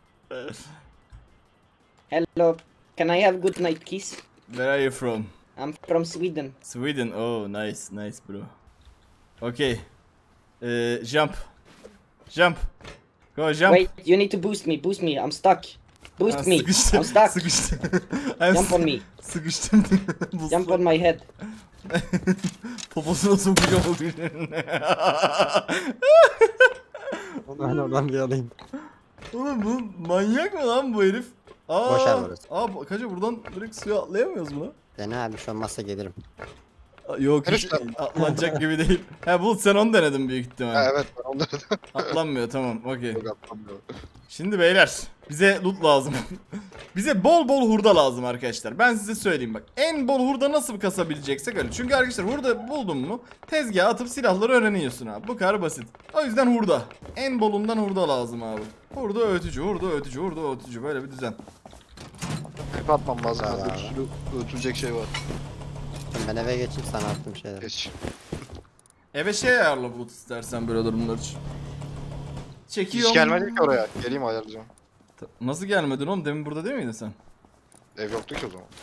Hello. Can I have good night kiss? Where are you from? I'm from Sweden. Sweden. Oh, nice bro. Okay. Jump. Go jump. Wait, you need to boost me. Boost me. I'm stuck. Boost Ha, me. sıkıştım. I'm stuck. Sıkıştım. Jump on me. Sıkıştım. Jump on my head. Poposuna sokacağım o gün. Ben oradan bir alayım. Oğlum bu manyak mı lan bu herif? Aa, Boş yer burası. Kaca buradan direkt suya atlayamıyoruz buna. Dene abi, şu an masa gelirim. Yok, hiç atlanacak gibi değil. Ha, Bulut, sen onu denedin büyük ihtimal. Ha, evet, ben onları da Atlanmıyor, tamam, okey. yapamıyorum. Şimdi beyler, bize loot lazım. Bize bol bol hurda lazım arkadaşlar. Ben size söyleyeyim bak. En bol hurda nasıl kasabileceksek öyle. Çünkü arkadaşlar hurda buldun mu tezgaha atıp silahları öğreniyorsun abi. Bu kadar basit. O yüzden hurda. En bolundan hurda lazım abi. Hurda öğütücü. Böyle bir düzen. Hep atmam lazım. Bravo. Bir sürü ötülecek şey var. Ben eve geçeyim, sana attım şeyleri. Geç. Eve şey ayarla Bulut istersen böyle durumlar için. Çekiyorum. Hiç gelmedim ki oraya. Geleyim ayarlayacağım. Nasıl gelmedin oğlum? Demin burada değil miydin sen? Ev yoktu ki o zaman.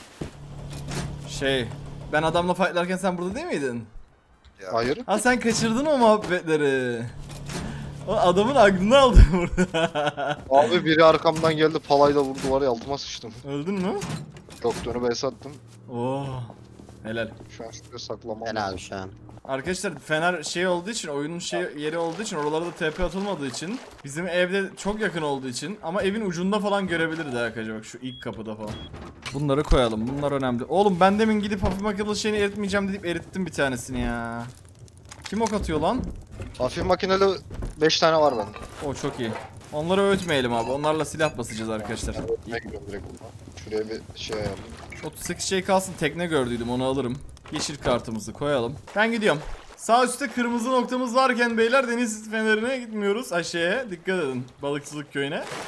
Ben adamla fightlarken sen burada değil miydin? Hayır. Ha, sen kaçırdın o muhabbetleri. O adamın aklını aldı burada. Abi biri arkamdan geldi, palayla vurdu, var ya, altıma sıçtım. Öldün mü? Yok, dönüp es attım. Oo. Helal. Şu an şuraya saklamam. Gel abi şu an. Arkadaşlar Fener şey olduğu için, oyunun yeri olduğu için, oralarda TP atılmadığı için, bizim evde çok yakın olduğu için, ama evin ucunda falan görebiliriz arkadaşlar, bak şu ilk kapıda falan. Bunları koyalım, bunlar önemli. Oğlum ben demin gidip hafif makinalı şeyini eritmeyeceğim deyip erittim bir tanesini ya. Kim ok atıyor lan? Hafif makineli 5 tane var bende. O çok iyi. Onları öğütmeyelim abi, onlarla silah basacağız arkadaşlar. Ne gidiyorum direkt buradan. Şuraya bir şey ayarlayayım. 38 şey kalsın, tekne gördüydüm, onu alırım. Yeşil kartımızı koyalım. Ben gidiyorum. Sağ üstte kırmızı noktamız varken beyler, deniz fenerine gitmiyoruz. Aşağıya dikkat edin, balıkçılık köyüne.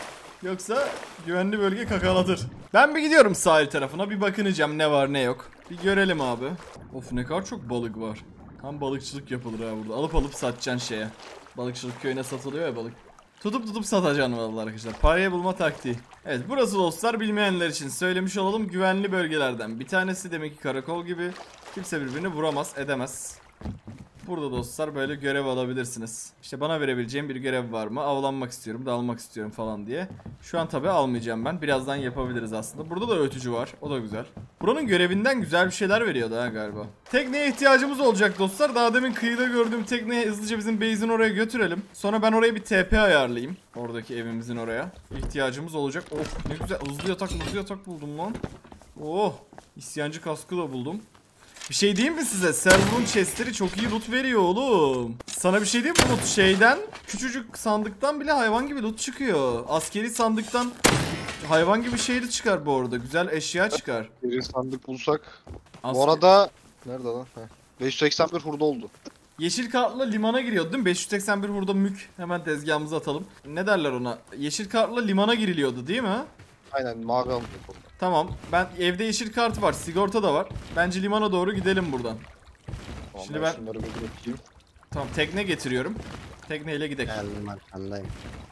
Yoksa güvenli bölge kakalatır. Ben bir gidiyorum sahil tarafına, bir bakınacağım ne var ne yok. Bir görelim abi. Of ne kadar çok balık var. Tam balıkçılık yapılır ha burada. Alıp satacaksın şeye. Balıkçılık köyüne satılıyor ya balık. Tutup satacaksın vallahi arkadaşlar. Parayı bulma taktiği. Evet burası dostlar, bilmeyenler için söylemiş olalım, güvenli bölgelerden bir tanesi. Demek ki karakol gibi. Kimse birbirini vuramaz edemez. Burada dostlar böyle görev alabilirsiniz. İşte bana verebileceğim bir görev var mı? Avlanmak istiyorum, dalmak istiyorum falan diye. Şu an tabi almayacağım ben. Birazdan yapabiliriz aslında. Burada da ötücü var. O da güzel. Buranın görevinden güzel bir şeyler veriyordu ha galiba. Tekneye ihtiyacımız olacak dostlar. Daha demin kıyıda gördüğüm tekneyi hızlıca bizim base'in oraya götürelim. Sonra ben oraya bir TP ayarlayayım. Oradaki evimizin oraya. İhtiyacımız olacak. Oh ne güzel. Hızlı yatak buldum lan. Oh. İsyancı kaskı da buldum. Bir şey diyeyim mi size? Server'ın chestleri çok iyi loot veriyor oğlum. Sana bir şey diyeyim mi loot? Şeyden, küçücük sandıktan bile hayvan gibi loot çıkıyor. Askeri sandıktan hayvan gibi şey de çıkar bu arada. Güzel eşya çıkar. Bir sandık bulsak. Bu arada nerede lan? Heh. 581 hurda oldu. Yeşil kartla limana giriyordu değil mi? 581 hurda mük. Hemen tezgahımıza atalım. Ne derler ona? Yeşil kartla limana giriliyordu değil mi? Aynen mavi aldık. Tamam. Ben evde yeşil kart var. Sigorta da var. Bence limana doğru gidelim buradan. Tamam, Şimdi ben şunları bir bırakayım. tamam tekne getiriyorum. Tekneyle gidelim. Geldim arkandayım.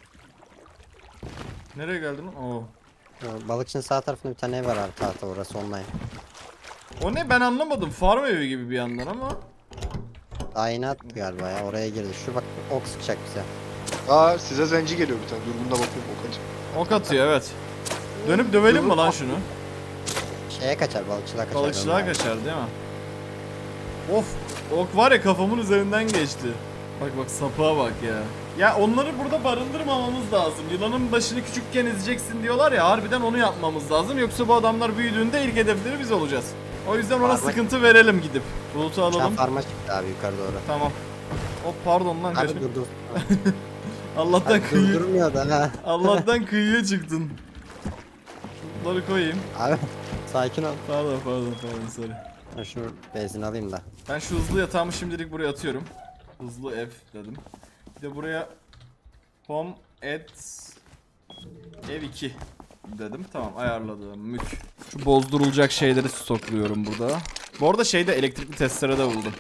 Nereye geldin? Oo. Balıkçının sağ tarafında bir tane ev var abi, tahta, orası online. O ne ben anlamadım. Farm evi gibi bir yandan ama. Daha yeni attı galiba ya, oraya girdi. Şu bak ok sıkacak bize. Aa size zenci geliyor bir tane. Dur bunda bakayım okacı. Ok atıyor evet. Dönüp dövelim mi lan şunu? Şeye kaçar, balıkçılığa kaçar. Balıkçılığa kaçar değil mi? Of, ok var ya kafamın üzerinden geçti. Bak sapığa bak ya. Ya onları burada barındırmamamız lazım. Yılanın başını küçükken ezeceksin diyorlar ya, harbiden onu yapmamız lazım. Yoksa bu adamlar büyüdüğünde ilk hedefleri biz olacağız. O yüzden ona sıkıntı verelim gidip. Bulut'u alalım. Farma çıktı abi yukarı doğru. Tamam. Hop pardon lan Abi kaçırdım. dur. Allah'tan Abi kıyı. durdurmuyor da ha. Allah'tan kıyıya çıktın. Bunları koyayım. Abi sakin ol. Pardon sorry. Ben şu benzin alayım da. Ben şu hızlı yatağımı şimdilik buraya atıyorum. Hızlı ev dedim. Bir de buraya home at ev 2 dedim. Tamam ayarladım. Mük. Şu bozdurulacak şeyleri stokluyorum burada. Bu arada şeyde elektrikli testere de buldum.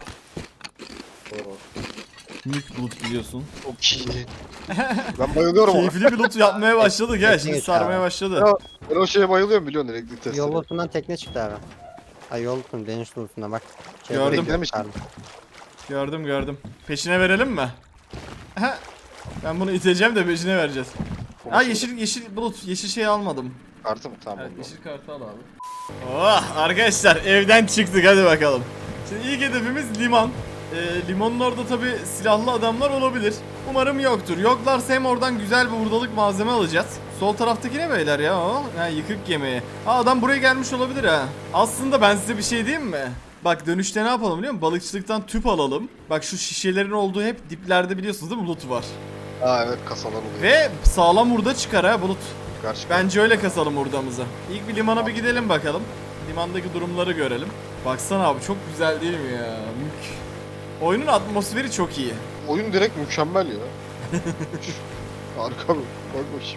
Mük bulut biliyorsun. Çok iyi. Ben bayılıyorum ona. Keyifli bir loot yapmaya başladık ya. Şimdi Geç sarmaya abi. başladı. Ya, ben o şeye bayılıyorum biliyorsun elektrik testleri. Yol lootundan tekne çıktı abi. Ay yol lootundan, deniz lootundan bak. Gördüm. Teknemiş. Gördüm. Peşine verelim mi? Ben bunu iteceğim de peşine vereceğiz. Ha yeşil bulut, yeşil şey almadım. Kartı mı? Tamam. Evet, oldu. yeşil kartı al abi. Oh arkadaşlar evden çıktık, hadi bakalım. Şimdi ilk hedefimiz liman. Limanın orada tabi silahlı adamlar olabilir. Umarım yoktur. Yoklarsa hem oradan güzel bir hurdalık malzeme alacağız. Sol taraftaki ne beyler ya o? Ha, yıkık gemi. Ha adam buraya gelmiş olabilir ha. Aslında ben size bir şey diyeyim mi? Bak dönüşte ne yapalım biliyor musun? Balıkçılıktan tüp alalım. Bak şu şişelerin olduğu hep diplerde biliyorsunuz değil mi? Loot var. Aa evet kasalar oluyor. Ve sağlam hurda çıkar ha Bulut. Karşı Bence öyle kasalım hurdamızı. İlk bir limana bir gidelim bakalım. Limandaki durumları görelim. Baksana abi çok güzel değil mi ya? Mük. Oyunun atmosferi çok iyi. oyun direkt mükemmel ya. Harika bir. Bak bakayım.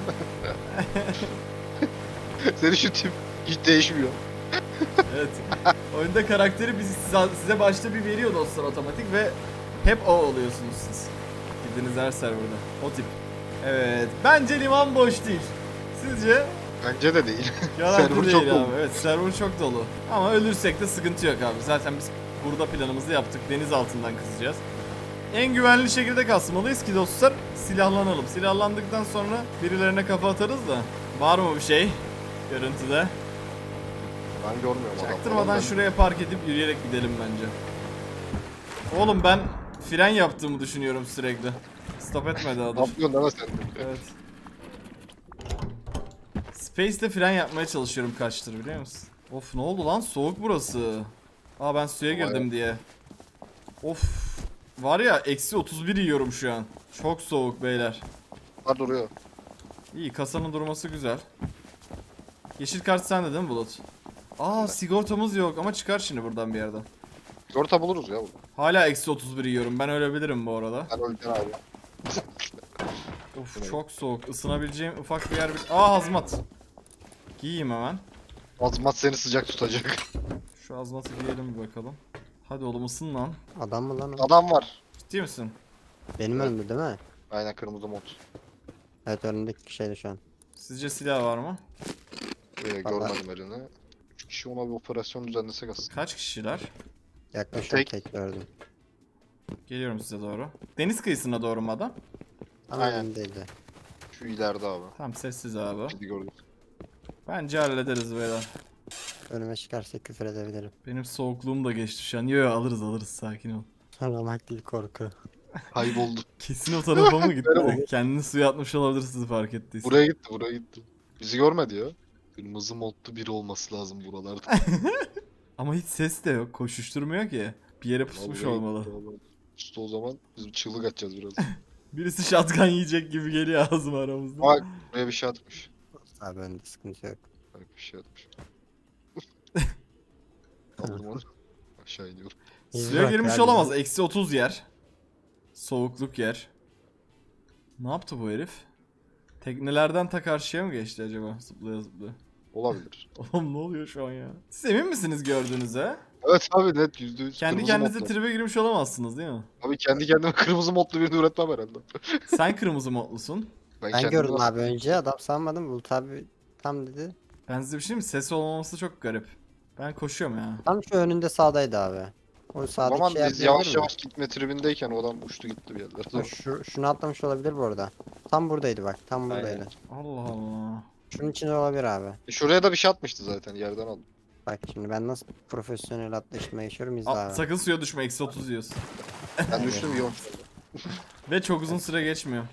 Senin şu tip hiç değişmiyor. Evet. Oyunda karakteri size başta bir veriyor dostlar otomatik ve hep o oluyorsunuz siz. Gidiniz her serverda. O tip. Evet. Bence liman boş değil. Sizce? Bence de değil. Garanti Server değil çok abi. dolu. Evet server çok dolu. Ama ölürsek de sıkıntı yok abi. Zaten biz burada planımızı yaptık. Deniz altından kızacağız. En güvenli şekilde kasmalıyız ki dostlar silahlanalım. Silahlandıktan sonra birilerine kafa atarız da. Var mı bir şey? Görüntüde. Ben görmüyorum adamı. Çaktırmadan şuraya park edip yürüyerek gidelim bence. Oğlum ben fren yaptığımı düşünüyorum sürekli. Stop etmedi Ne adam. yapıyorsun lan sen? Evet. Space'de fren yapmaya çalışıyorum kaçtır biliyor musun? Of ne oldu lan, soğuk burası. Aa ben suya girdim diye. Of. Var ya eksi 31 yiyorum şu an. Çok soğuk beyler. Ha duruyor. İyi kasanın durması güzel. Yeşil kart sende değil mi Bulut? Aa sigortamız yok ama çıkar şimdi buradan bir yerden. Sigorta buluruz ya burada. Hala eksi 31 yiyorum, ben ölebilirim bu arada. Ben öldüm abi. Of çok soğuk. Isınabileceğim ufak bir yer. Aa hazmat. Giyeyim hemen. Azmat seni sıcak tutacak. Şu hazmatı giyelim bir bakalım. Hadi oğlum ısın lan. Adam mı lan o? Adam var. Ciddi misin? Benim önümde değil mi? Aynen kırmızı mod. Evet önümdeki şeyde şu an. Sizce silah var mı? Görmedim elini. 3 kişi ona bir operasyon düzenlesek aslında. Kaç kişiler? Yaklaşık tek gördüm. Geliyorum size doğru. Deniz kıyısına doğru mu adam? Ama Aynen. önümdeydi. Şu ileride abi. Tamam sessiz abi. Şimdi gördüm. Bence hallederiz beyler. Önüme çıkarsa küfür edebilirim. Benim soğukluğum da geçti şu an. Yo alırız sakin ol. Anlamak değil korku. Kayboldu. Kesin o tarafa mı gitti? Kendini suya atmış olabilir sizi fark ettiyse. Buraya gitti. Bizi görmedi ya. Kırmızı modlu biri olması lazım buralarda. Ama hiç ses de yok. Koşuşturmuyor ki. Bir yere pusmuş olmalı. İşte o zaman biz çığlık atacağız biraz. Birisi shotgun yiyecek gibi geliyor ağzıma aramızda. Bak buraya bir şey atmış. Abi önünde sıkıntı yok. Bak bir şey atmış. Aldım onu. Aşağı iniyorum. Suya Bak girmiş abi. olamaz. Eksi 30 yer. Soğukluk yer. Ne yaptı bu herif? Teknelerden ta karşıya mı geçti acaba? Zıplaya zıplaya. Olabilir. Oğlum ne oluyor şu an ya? Siz emin misiniz gördüğünüze? Evet abi net %100 Kendi kırmızı kendinize modlu. tribe girmiş olamazsınız değil mi? Abi kendi kendime kırmızı modlu birini üretmem herhalde. Sen kırmızı modlusun. Ben kendimi gördüm nasıl- abi önce adam sanmadım. Bulut abi tam dedi. Ben size bir şey diyeyim mi? Ses olmaması çok garip. Ben koşuyorum ya. Tam şu önünde sağdaydı abi. O O sağdaki zaman şey biz yavaş yapabilir mi? yavaş gitme tribindeyken o adam uçtu gitti bir yerlere. Şunu atlamış olabilir bu arada. Tam buradaydı bak. Tam Aynen. buradaydı. Allah Allah. Şunun içinde olabilir abi. Şuraya da bir şey atmıştı zaten yerden aldım. Bak şimdi ben nasıl profesyonel atlayışma yaşıyorum izle abi. Sakın suya düşme. Eksi 30 diyorsun. Ben düştüm yok. Ve çok uzun süre geçmiyor.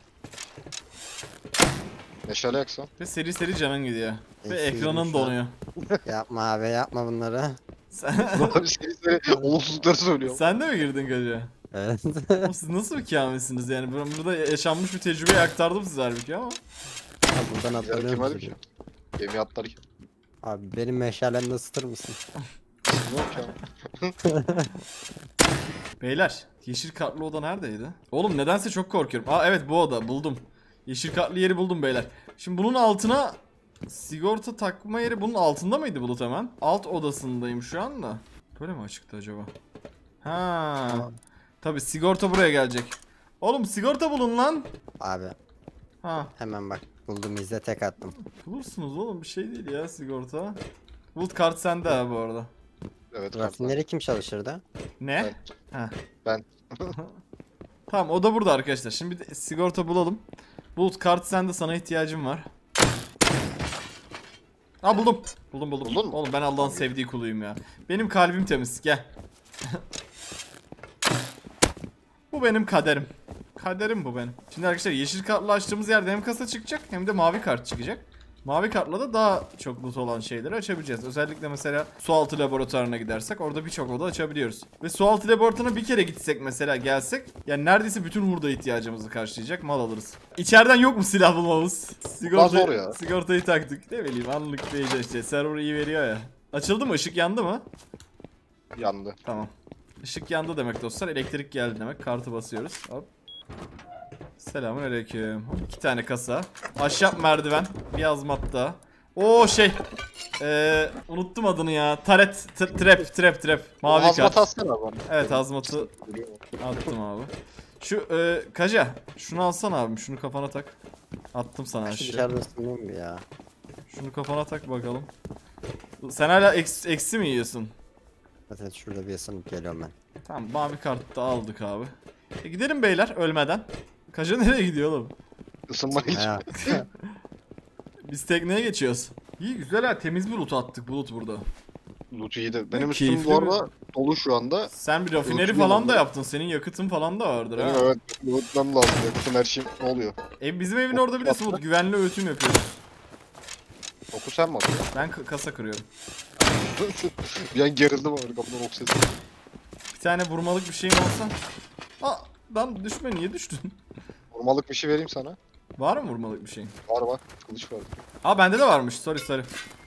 Meşale yaksan. Ve seri seri canın gidiyor. Ve Eksi ekranın yirmi şu an. donuyor. Yapma abi yapma bunları. Sen, Abi seni olumsuzlukları söylüyorum. sen de mi girdin gacıya? Evet. Oğlum siz nasıl bir kamilsiniz yani? Ben burada yaşanmış bir tecrübeyi aktardım size halbuki ama. Buradan Kim atlanıyorum. hadi ki? Gemi atlarken. Abi benim meşalemle ısıtır mısın? Yok ya. Beyler, yeşil kartlı oda neredeydi? Oğlum nedense çok korkuyorum. Aa evet bu oda buldum. Yeşil kartlı yeri buldum beyler. Şimdi bunun altına sigorta takma yeri bunun altında mıydı Bulut hemen? Alt odasındayım şu anda. Böyle mi açıktı acaba? Ha. Tamam. Tabii sigorta buraya gelecek. Oğlum sigorta bulun lan. Abi Ha. hemen bak buldum izle tek attım. Bulursunuz oğlum bir şey değil ya sigorta. Bulut kart sende ha bu arada. Evet. Rafineri kim çalıştırdı? Ne? Ha. Ben. Tamam o da burada arkadaşlar. Şimdi bir de sigorta bulalım. Bulut kart sende sana ihtiyacım var. Aa buldum. Buldum. Buldun mu? Oğlum ben Allah'ın sevdiği kuluyum ya. Benim kalbim temiz gel. Bu benim kaderim. Kaderim bu benim. Şimdi arkadaşlar yeşil kartla açtığımız yerde hem kasa çıkacak hem de mavi kart çıkacak. Mavi kartla da daha çok loot olan şeyleri açabileceğiz. Özellikle mesela sualtı laboratuvarına gidersek orada birçok oda açabiliyoruz. Ve sualtı laboratuvarına bir kere gitsek mesela gelsek yani neredeyse bütün hurda ihtiyacımızı karşılayacak mal alırız. İçeriden yok mu silah bulmamız? Zor ya. Sigortayı taktık. Ne bileyim anlık bir işte. Server iyi veriyor ya. Açıldı mı? Işık yandı mı? Yandı. Tamam. Işık yandı demek dostlar. Elektrik geldi demek. Kartı basıyoruz. Hop. Selamünaleyküm. 2 tane kasa. Ahşap merdiven. Bir azmat daha. Oo şey. Unuttum adını ya. Taret. Trap. Mavi Hazmat kart. atsana abi. Evet hazmatı attım abi. Şu Kaja. Şunu alsana abim. Şunu kafana tak. Attım sana Şu aşağı. dışarıda ısınıyor mu ya? Şunu kafana tak bakalım. Sen hala eksi mi yiyorsun? Evet şurada bir ısınıp geliyorum ben. Tamam mavi kartı da aldık abi. Gidelim beyler ölmeden. Kaja nereye gidiyor oğlum? Isınma hiç. Ya. Biz tekneye geçiyoruz. İyi güzel ha temiz bir loot attık bulut burada. Loot iyi de. Benim Keyifli üstüm bu arada dolu şu anda. Sen bir rafineri Loot'um falan oldu. da yaptın. Senin yakıtın falan da vardır ha. Benim evet lootlam lazım. Yakıtım her şeyim ne oluyor? Bizim evin orada biliyorsun Bulut güvenli öğütüm yapıyoruz. Oku sen mi atıyorsun? Ben kasa kırıyorum. Bir an gerildim abi kapıdan ok sesi. Bir tane vurmalık bir şeyim olsa. Aa lan düşme niye düştün? Vurmalık bir şey vereyim sana. Var mı vurmalık bir şeyin? Var bak. Kılıç var. Aa bende de varmış. Sorry.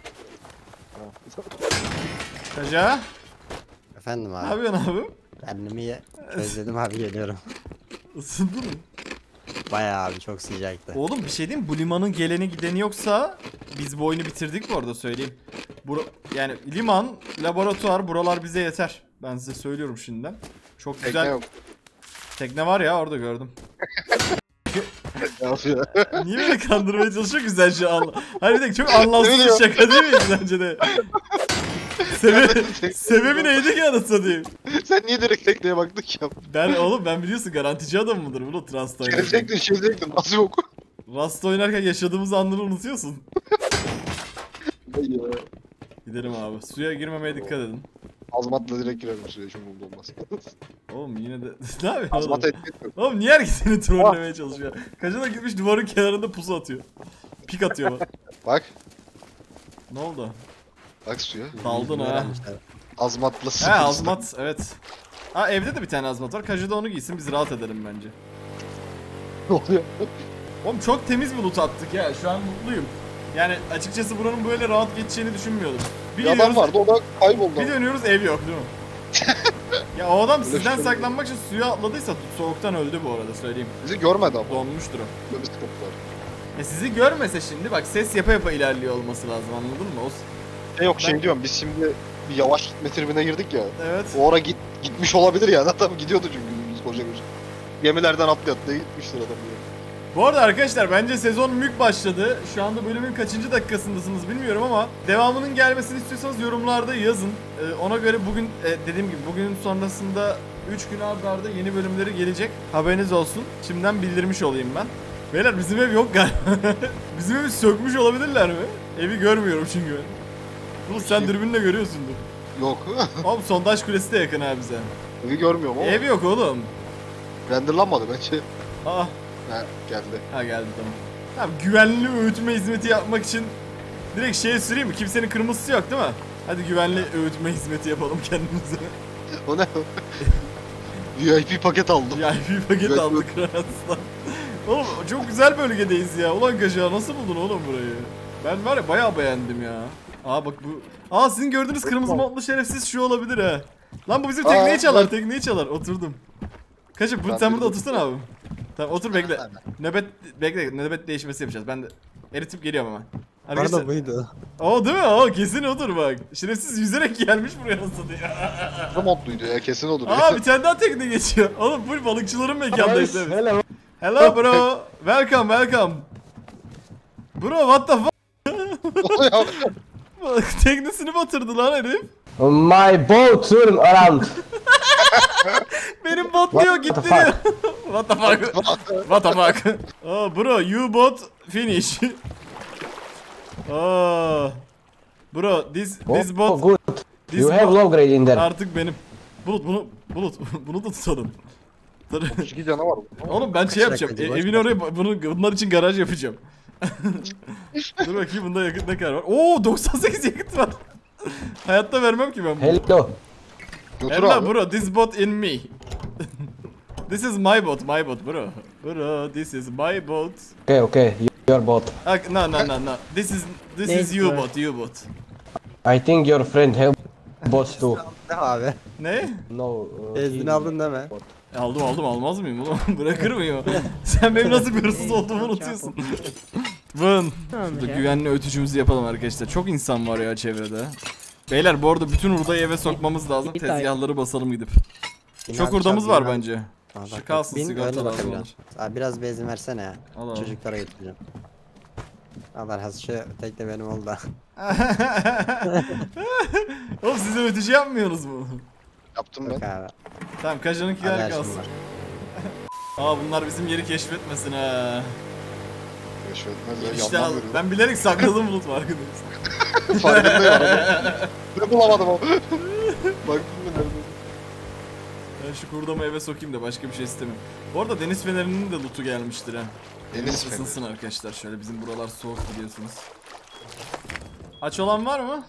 Kaja. Efendim Ne abi. yapıyorsun abi? Kendimi özledim abi geliyorum. Isındın mı? Bayağı abi çok sıcaktı. Oğlum bir şey diyeyim mi? Bu limanın geleni gideni yoksa biz bu oyunu bitirdik bu arada söyleyeyim. Yani liman, laboratuvar buralar bize yeter. Ben size söylüyorum şimdiden. Çok Tekne güzel. yok. Tekne var ya orada gördüm. Ne yapıyor? Niye beni kandırmaya çalışıyor güzel şey Allah. Hayır bir dakika çok anlamsız bir şaka değil mi bence de? Sebebi neydi ki anasını satayım? Sen niye direkt tekneye baktın ya? Ben biliyorsun garantici adam mıdır bunu Rust oynarken. Şerecektin. Nasıl yok? Rust oynarken yaşadığımız anları unutuyorsun. Ya. Gidelim abi. Suya girmemeye dikkat edin. Azmatla direkt girelim suya şimdi bunda olmaz. Oğlum yine de ne yapıyorsun oğlum? Azmat etmiyor. Oğlum niye herkes seni trollemeye çalışıyor? Kaçına gitmiş duvarın kenarında pusu atıyor. Pik atıyor bak. Bak. Ne oldu? Bak suya. Daldın ha. Öğrenmişler. Azmatla He azmat evet. Ha evde de bir tane azmat var. Kajı da onu giysin biz rahat edelim bence. Ne oluyor? Oğlum çok temiz bir loot attık ya. Şu an mutluyum. Yani açıkçası buranın böyle rahat geçeceğini düşünmüyordum. Bir adam vardı o da kayboldu. Bir dönüyoruz ev yok değil mi? Ya o adam Öyle sizden şey saklanmak için suya atladıysa soğuktan öldü bu arada söyleyeyim. Bizi görmedi ama. Donmuştur o. Böyle bir sıkıntı var. Sizi görmese şimdi bak ses yapa yapa ilerliyor olması lazım anladın mı? Yok Ben- diyorum biz şimdi bir yavaş gitme tribine girdik ya. Evet. O ara gitmiş olabilir ya. Adam gidiyordu çünkü biz koca. Gemilerden atlaya gitmiştir adam diyor. Bu arada arkadaşlar bence sezon mük başladı. Şu anda bölümün kaçıncı dakikasındasınız bilmiyorum ama devamının gelmesini istiyorsanız yorumlarda yazın. Ona göre bugün dediğim gibi bugünün sonrasında 3 gün arda yeni bölümleri gelecek. Haberiniz olsun. Şimdiden bildirmiş olayım ben. Beyler bizim ev yok galiba. Bizim evi sökmüş olabilirler mi? Evi görmüyorum çünkü ben. Bunu sen dürbünle görüyorsundur. Yok. Oğlum sondaj kulesi de yakın ha bize. Evi görmüyorum ama. Ev yok oğlum. Renderlanmadı bence. Aa. Ha geldi. Ha geldi tamam. Tamam güvenli öğütme hizmeti yapmak için direkt şeye süreyim mi? Kimsenin kırmızısı yok değil mi? Hadi güvenli öğütme hizmeti yapalım kendimize. O ne? VIP paket aldım. VIP paket Evet, aldık Rans'tan. Oğlum çok güzel bölgedeyiz ya. Ulan Kaşa nasıl buldun oğlum burayı? Ben var ya bayağı beğendim ya. Aa bak bu. Aa sizin gördüğünüz kırmızı montlu şerefsiz şu olabilir ha. Lan bu bizim tekneyi çalar, tekneyi çalar. Oturdum. Kaşa sen burada otursana abi. Tamam otur bekle. Nöbet değişmesi yapacağız. Ben de eritip geliyorum hemen. Pardon buydu. O değil mi? O kesin odur bak. Şerefsiz yüzerek gelmiş buraya nasıl diye. Ne modduydu ya kesin odur. Aa bir tane daha tekne geçiyor. Oğlum full balıkçıların mekandayız. Evet. Hello. Hello bro. Welcome. Bro what the fuck? Teknesini batırdı lan herif. My boat turn around. Benim bot diyor gitti the diyor. What the fuck? What the fuck? Oh bro you bot finish. Oh. Bro this Oh, bot good. this You have bot low grade in there. artık benim. Bunu da tutalım. Dur. 32 canavar. Oğlum ben şey yapacağım. dakika, Evin oraya bunlar için garaj yapacağım. Dur bakayım bunda yakıt ne kadar var. Oo 98 yakıt var. Hayatta vermem ki ben bunu. Hello. Götür Hello abi. bro, this bot in me. This is my bot bro. Bro, this is my boat. Okay. Your boat. No. This is you bot. I think your friend have boats too. Ne abi? Ne? No. Benzin aldın deme. Aldım almaz mıyım oğlum? Bırakır mıyım? Sen benim nasıl bir hırsız olduğumu unutuyorsun. Vın. Şurada güvenli ötücümüzü yapalım arkadaşlar. Çok insan var ya çevrede. Beyler bu arada bütün hurdayı eve sokmamız lazım. Tezgahları basalım gidip. Çok hurdamız var bence. Şu kalsın sigorta lazım olur. Abi biraz benzin versene ya. Al. Çocuklara götüreceğim. Allah razı şu tek de benim oldu da. Oğlum size ötücü yapmıyorsunuz mu? Yaptım Yok ben. abi. Tamam Kaja'nınki Hadi yer her şey kalsın. var. Aa bunlar bizim yeri keşfetmesin ha. Keşfetmez ya. İşte Yandan al. veriyor. Ben bilerek sakladım bulut farkındayız. Farkındayım arada. Ne bulamadım ama. Bak nerede? Ben şu kurdamı eve sokayım da başka bir şey istemiyorum. Bu arada deniz fenerinin de lootu gelmiştir ha. Deniz feneri. Isınsın arkadaşlar şöyle bizim buralar soğuk biliyorsunuz. Aç olan var mı?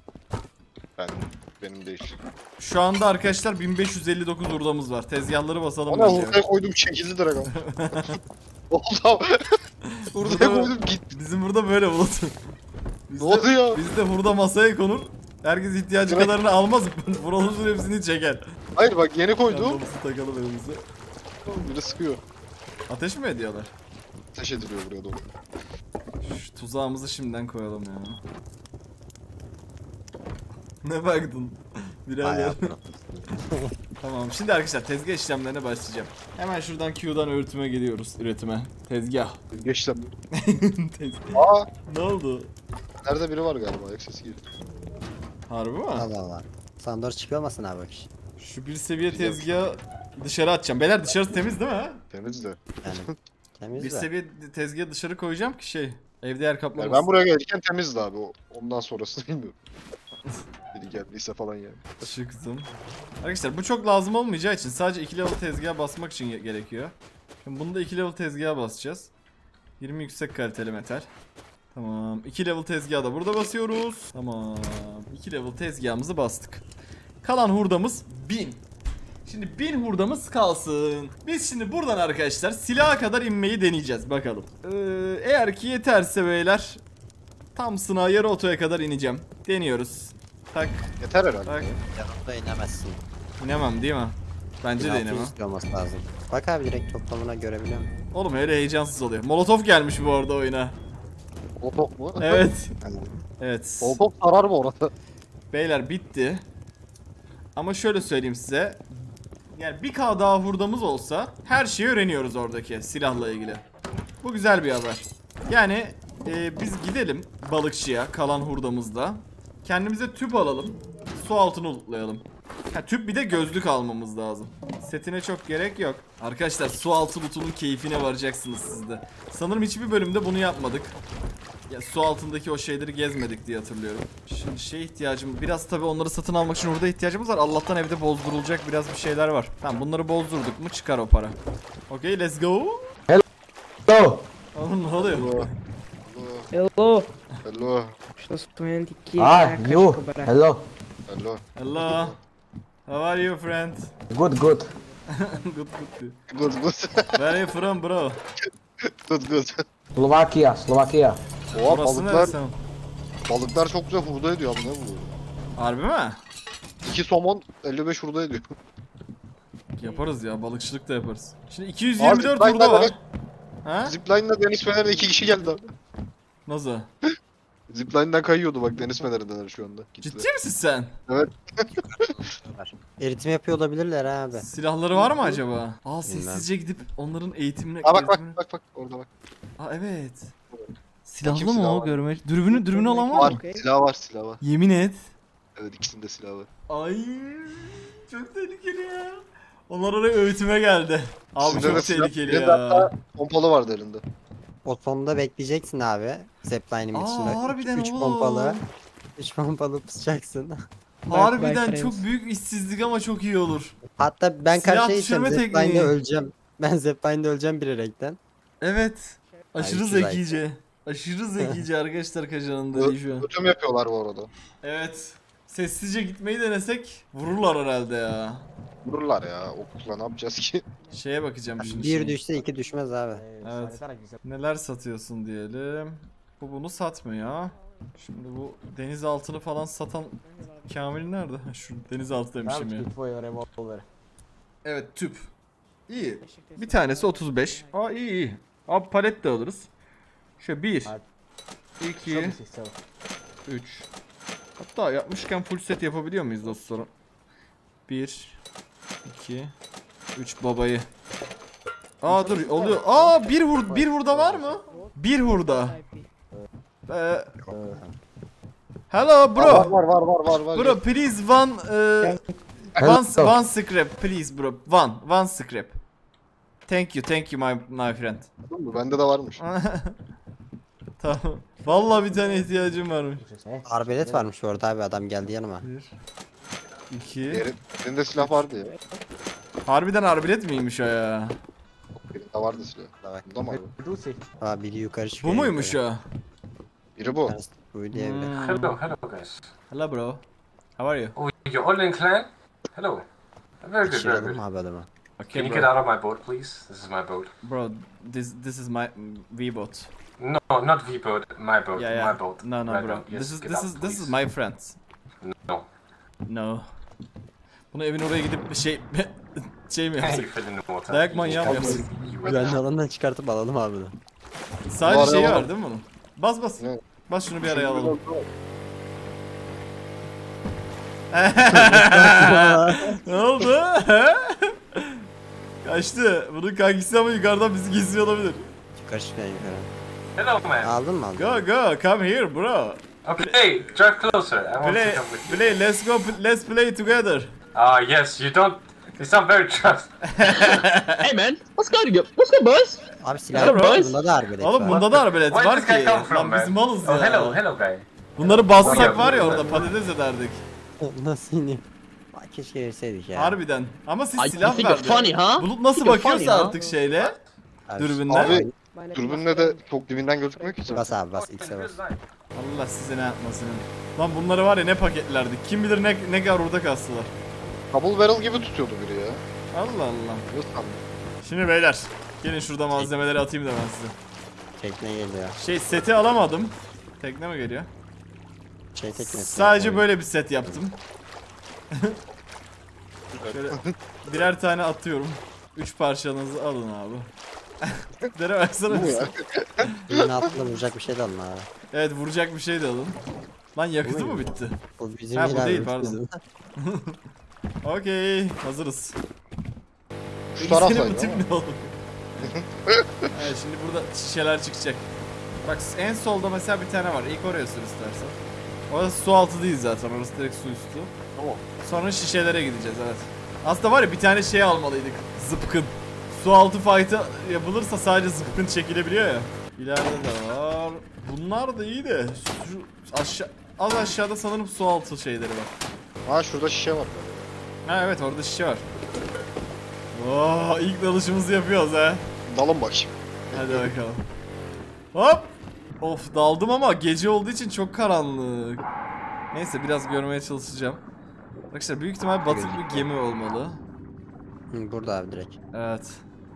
Benim değil. Şu anda arkadaşlar 1559 hurdamız var. Tezgahları basalım Ona bence. hurdaya koydum çekildi direkt ama. Oldu abi. Hurdaya koydum gitti. Bizim burada böyle bulut. Ne oldu ya? Bizde hurda masaya konur. Herkes ihtiyacı kadarını almaz. Buraların hepsini çeker. Hayır bak yeni koydum. Yandamızı takalım elimize. Biri sıkıyor. Ateş mi ediyorlar? Ateş ediliyor buraya doğru. Şu tuzağımızı şimdiden koyalım ya. Ne baktın? Birader. Bayağı Tamam, şimdi arkadaşlar tezgah işlemlerine başlayacağım. Hemen şuradan Q'dan öğütüme geliyoruz, üretime. Tezgah. Geçtim. Tezgah. Aa, Ne oldu? nerede biri var galiba, ayak sesi geliyor. Harbi mi? Allah Allah. Sana doğru çıkıyormasın abi bak iş. Şu bir seviye tezgahı dışarı atacağım. Beyler dışarısı temiz değil mi? Temiz de. Yani temiz Bir de. seviye tezgahı dışarı koyacağım ki evde yer Yani kaplamasın. ben buraya gelirken temizdi abi. Ondan sonrasını bilmiyorum. Biri geldiyse falan yani. Çıktım. Arkadaşlar bu çok lazım olmayacağı için sadece 2 level tezgaha basmak için gerekiyor. Şimdi bunu da 2 level tezgaha basacağız. 20 yüksek kaliteli metal. Tamam. 2 level tezgahı da burada basıyoruz. Tamam. 2 level tezgahımızı bastık. Kalan hurdamız 1000. Şimdi 1000 hurdamız kalsın. Biz şimdi buradan arkadaşlar silaha kadar inmeyi deneyeceğiz. Bakalım. Eğer ki yeterse beyler tam sınav yarı otoya kadar ineceğim. Deniyoruz. Tak Yeter herhalde. tak. Yanımda inemezsin. İnemem değil mi? Bence de 1600 inemem. istiyor olması lazım. Bak abi direkt toplamına görebiliyor musun? Oğlum öyle heyecansız oluyor. Molotov gelmiş bu arada oyuna. Molotov mu? Evet. Hani Evet. Molotov sarar mı orada? Beyler bitti. Ama şöyle söyleyeyim size. Yani 1K daha hurdamız olsa her şeyi öğreniyoruz oradaki silahla ilgili. Bu güzel bir haber. Yani biz gidelim balıkçıya kalan hurdamızda. Kendimize tüp alalım. Su altını lootlayalım. Tüp bir de gözlük almamız lazım. Setine çok gerek yok. Arkadaşlar su altı lootunun keyfine varacaksınız siz de. Sanırım hiçbir bölümde bunu yapmadık. Ya su altındaki o şeyleri gezmedik diye hatırlıyorum. Şimdi ihtiyacım biraz tabii onları satın almak için orada ihtiyacımız var. Allah'tan evde bozdurulacak biraz bir şeyler var. Tamam bunları bozdurduk mu çıkar o para. Okay let's go. Hello. Oğlum ne oluyor? Hello. Hello. Что студентики? You. Hello. Hello. Hello. How are you friend? Good. Good. Good good. Where are you from bro? Good good. Slovakia. Oha Burası balıklar, neresi? balıklar çok güzel hurda ediyor abi, ne bu? Harbi mi? 2 somon 55 hurda ediyor. Yaparız ya balıkçılık da yaparız. Şimdi Abi, 224 zipline'la burada var. böyle- Ha? Zipline'la deniz fenerine 2 kişi geldi abi. Nasıl? Zipline'den kayıyordu bak, deniz fenerindeler şu anda. Gittiler. Ciddi misin sen? Eritim yapıyor olabilirler ha abi. Silahları var mı acaba? Bilmem. Sessizce gidip onların eğitimine... Aa bak eğitimine- bak orada bak. Evet. Silahlı Bakayım, mı silah o var. görme? Dürbünü olan var Var, mı? silah var. Yemin et. Evet, ikisinde silah var. Ay çok tehlikeli ya. Onlar oraya öğütüme geldi. Abi İkisinde de çok silah- tehlikeli birinde ya. hatta pompalı vardı elinde. O sonunda bekleyeceksin abi. Zepline'in içinde. harbiden 3 oğlum. pompalı. 3 pompalı pusacaksın. Harbiden Bye, çok friends. büyük işsizlik ama çok iyi olur. Hatta ben Silah karşıya düşürme geçeceğim. tekniği. Zepline'de öleceğim. Ben Zepline'de öleceğim birerekten. Evet. Aşırı Ay, zekice. Aşırı zekice arkadaşlar Kajan'ın dediği şu an. Ötüm yapıyorlar bu arada. Evet. Sessizce gitmeyi denesek vururlar herhalde ya. Vururlar ya. Okla ne yapacağız ki? Şeye bakacağım şimdi. Bir şeye. düşse 2 düşmez abi. Evet. Neler satıyorsun diyelim. Bu bunu satmıyor. Şimdi bu denizaltını falan satan Kamil nerede? Ha, şu denizaltı demişim ya. For your revolver. Evet tüp. İyi. Bir tanesi 35. Aa iyi. Abi palet de alırız. Şöyle 1 2 3 Hatta yapmışken full set yapabiliyor muyuz dostlarım? 1 2 3 babayı. Aa dur oluyor. Aa bir hurda var mı? Bir hurda. Hello bro. Var. Bro please one scrap please bro. One scrap. Thank you my friend. Bende de varmış. Tamam. Vallahi bir tane ihtiyacım varmış. Arbelet varmış orada abi, adam geldi yanıma. 1 2 Elinde silah vardı ya. Harbiden arbelet miymiş o ya? Elinde vardı silah. Bak. Bunda mı abi? Abi biri yukarı çıkıyor. Bu muymuş o? Biri bu. Bu diye biri. Hello guys. Hello bro. How are you? Oh, you're all in clan? Hello. Very good, very Şişirelim good. mi abi adamı? Can Okay you bro. get out of my boat, please? This is my boat. Bro, this is my V-bot. No, not V-boat, my boat, Yeah. my boat. No Right bro. now. Yes, This get is out, this is please. my friend. No. No. Bunu evin oraya gidip bir şey mi Hey, yapsak? you fell in the water. Dayak manyağı mı You yapsak? will Güvenli alandan çıkartıp alalım abi bunu. Sadece Var şeyi ya, var değil mi bunun? Bas bas. Evet. Bas şunu bir araya alalım. Ne oldu? Kaçtı. Bunun kankisi ama yukarıdan bizi geziyor olabilir. Yukarı çıkıyor yukarı. Hello, man. Aldın mı aldın? Go go, come here bro. Okay, drive closer. I want Play, to come with you. play, let's go, let's play together. Ah, yes, you don't. You sound very trust. Hey man, what's good boys? Abi Ya silah yok. boys. Bunda da arbelet Oğlum var. bunda da arbelet Where var did this guy ki. come from, Lan man? biz malız Oh, ya. hello, guy. Bunları bassak Oraya var ya vurdu orada ben. patates ederdik. Nasıl ineyim? Ay, keşke girseydik ya. Harbiden. Ama siz I silah think you're verdi. funny, huh? Bulut nasıl Think you're bakıyorsa funny, huh? artık şeyle. Abi, Dürbünle. Abi dürbünle de çok dibinden gözükmüyor ki sen. Bas abi bas X'e bas. Allah size ne yapmasın. Lan bunları var ya ne paketlerdik. Kim bilir ne kadar orada kastılar. Double barrel gibi tutuyordu biri ya. Allah Allah. Ne sandın? Şimdi beyler. Gelin şurada malzemeleri atayım da ben size. Tekne geliyor. Şey seti alamadım. Tekne mi geliyor? Şey teknesi. Sadece böyle bir set yaptım. Şöyle birer tane atıyorum. 3 parçanızı alın abi. Dere versene. Bu ya. Birinin altında vuracak bir şey de alın abi. Evet vuracak bir şey de alın. Lan yakıtı mı bitti? Bu bizim Ha, bu değil değil, abi, pardon. bizim. Okey hazırız. Şu taraf Senin bu saydı tip ama. ne oldu? Evet şimdi burada şişeler çıkacak. Bak en solda mesela bir tane var. İlk oraya sür istersen. Orası su altı değil zaten. Orası direkt su üstü. Tamam. Sonra şişelere gideceğiz evet. Aslında var ya bir tane şey almalıydık. Zıpkın. Su altı fight'ı yapılırsa sadece zıpkın çekilebiliyor ya. İleride de var. Bunlar da iyi de şu az aşağıda sanırım su altı şeyleri var. Ha şurada şişe var. Ha evet orada şişe var. Oo ilk dalışımızı yapıyoruz ha. Dalın bakayım. Hadi bakalım. Hop. Of daldım ama gece olduğu için çok karanlık. Neyse biraz görmeye çalışacağım. Arkadaşlar büyük ihtimal batık bir gemi olmalı. Hı, burada abi direkt. Evet.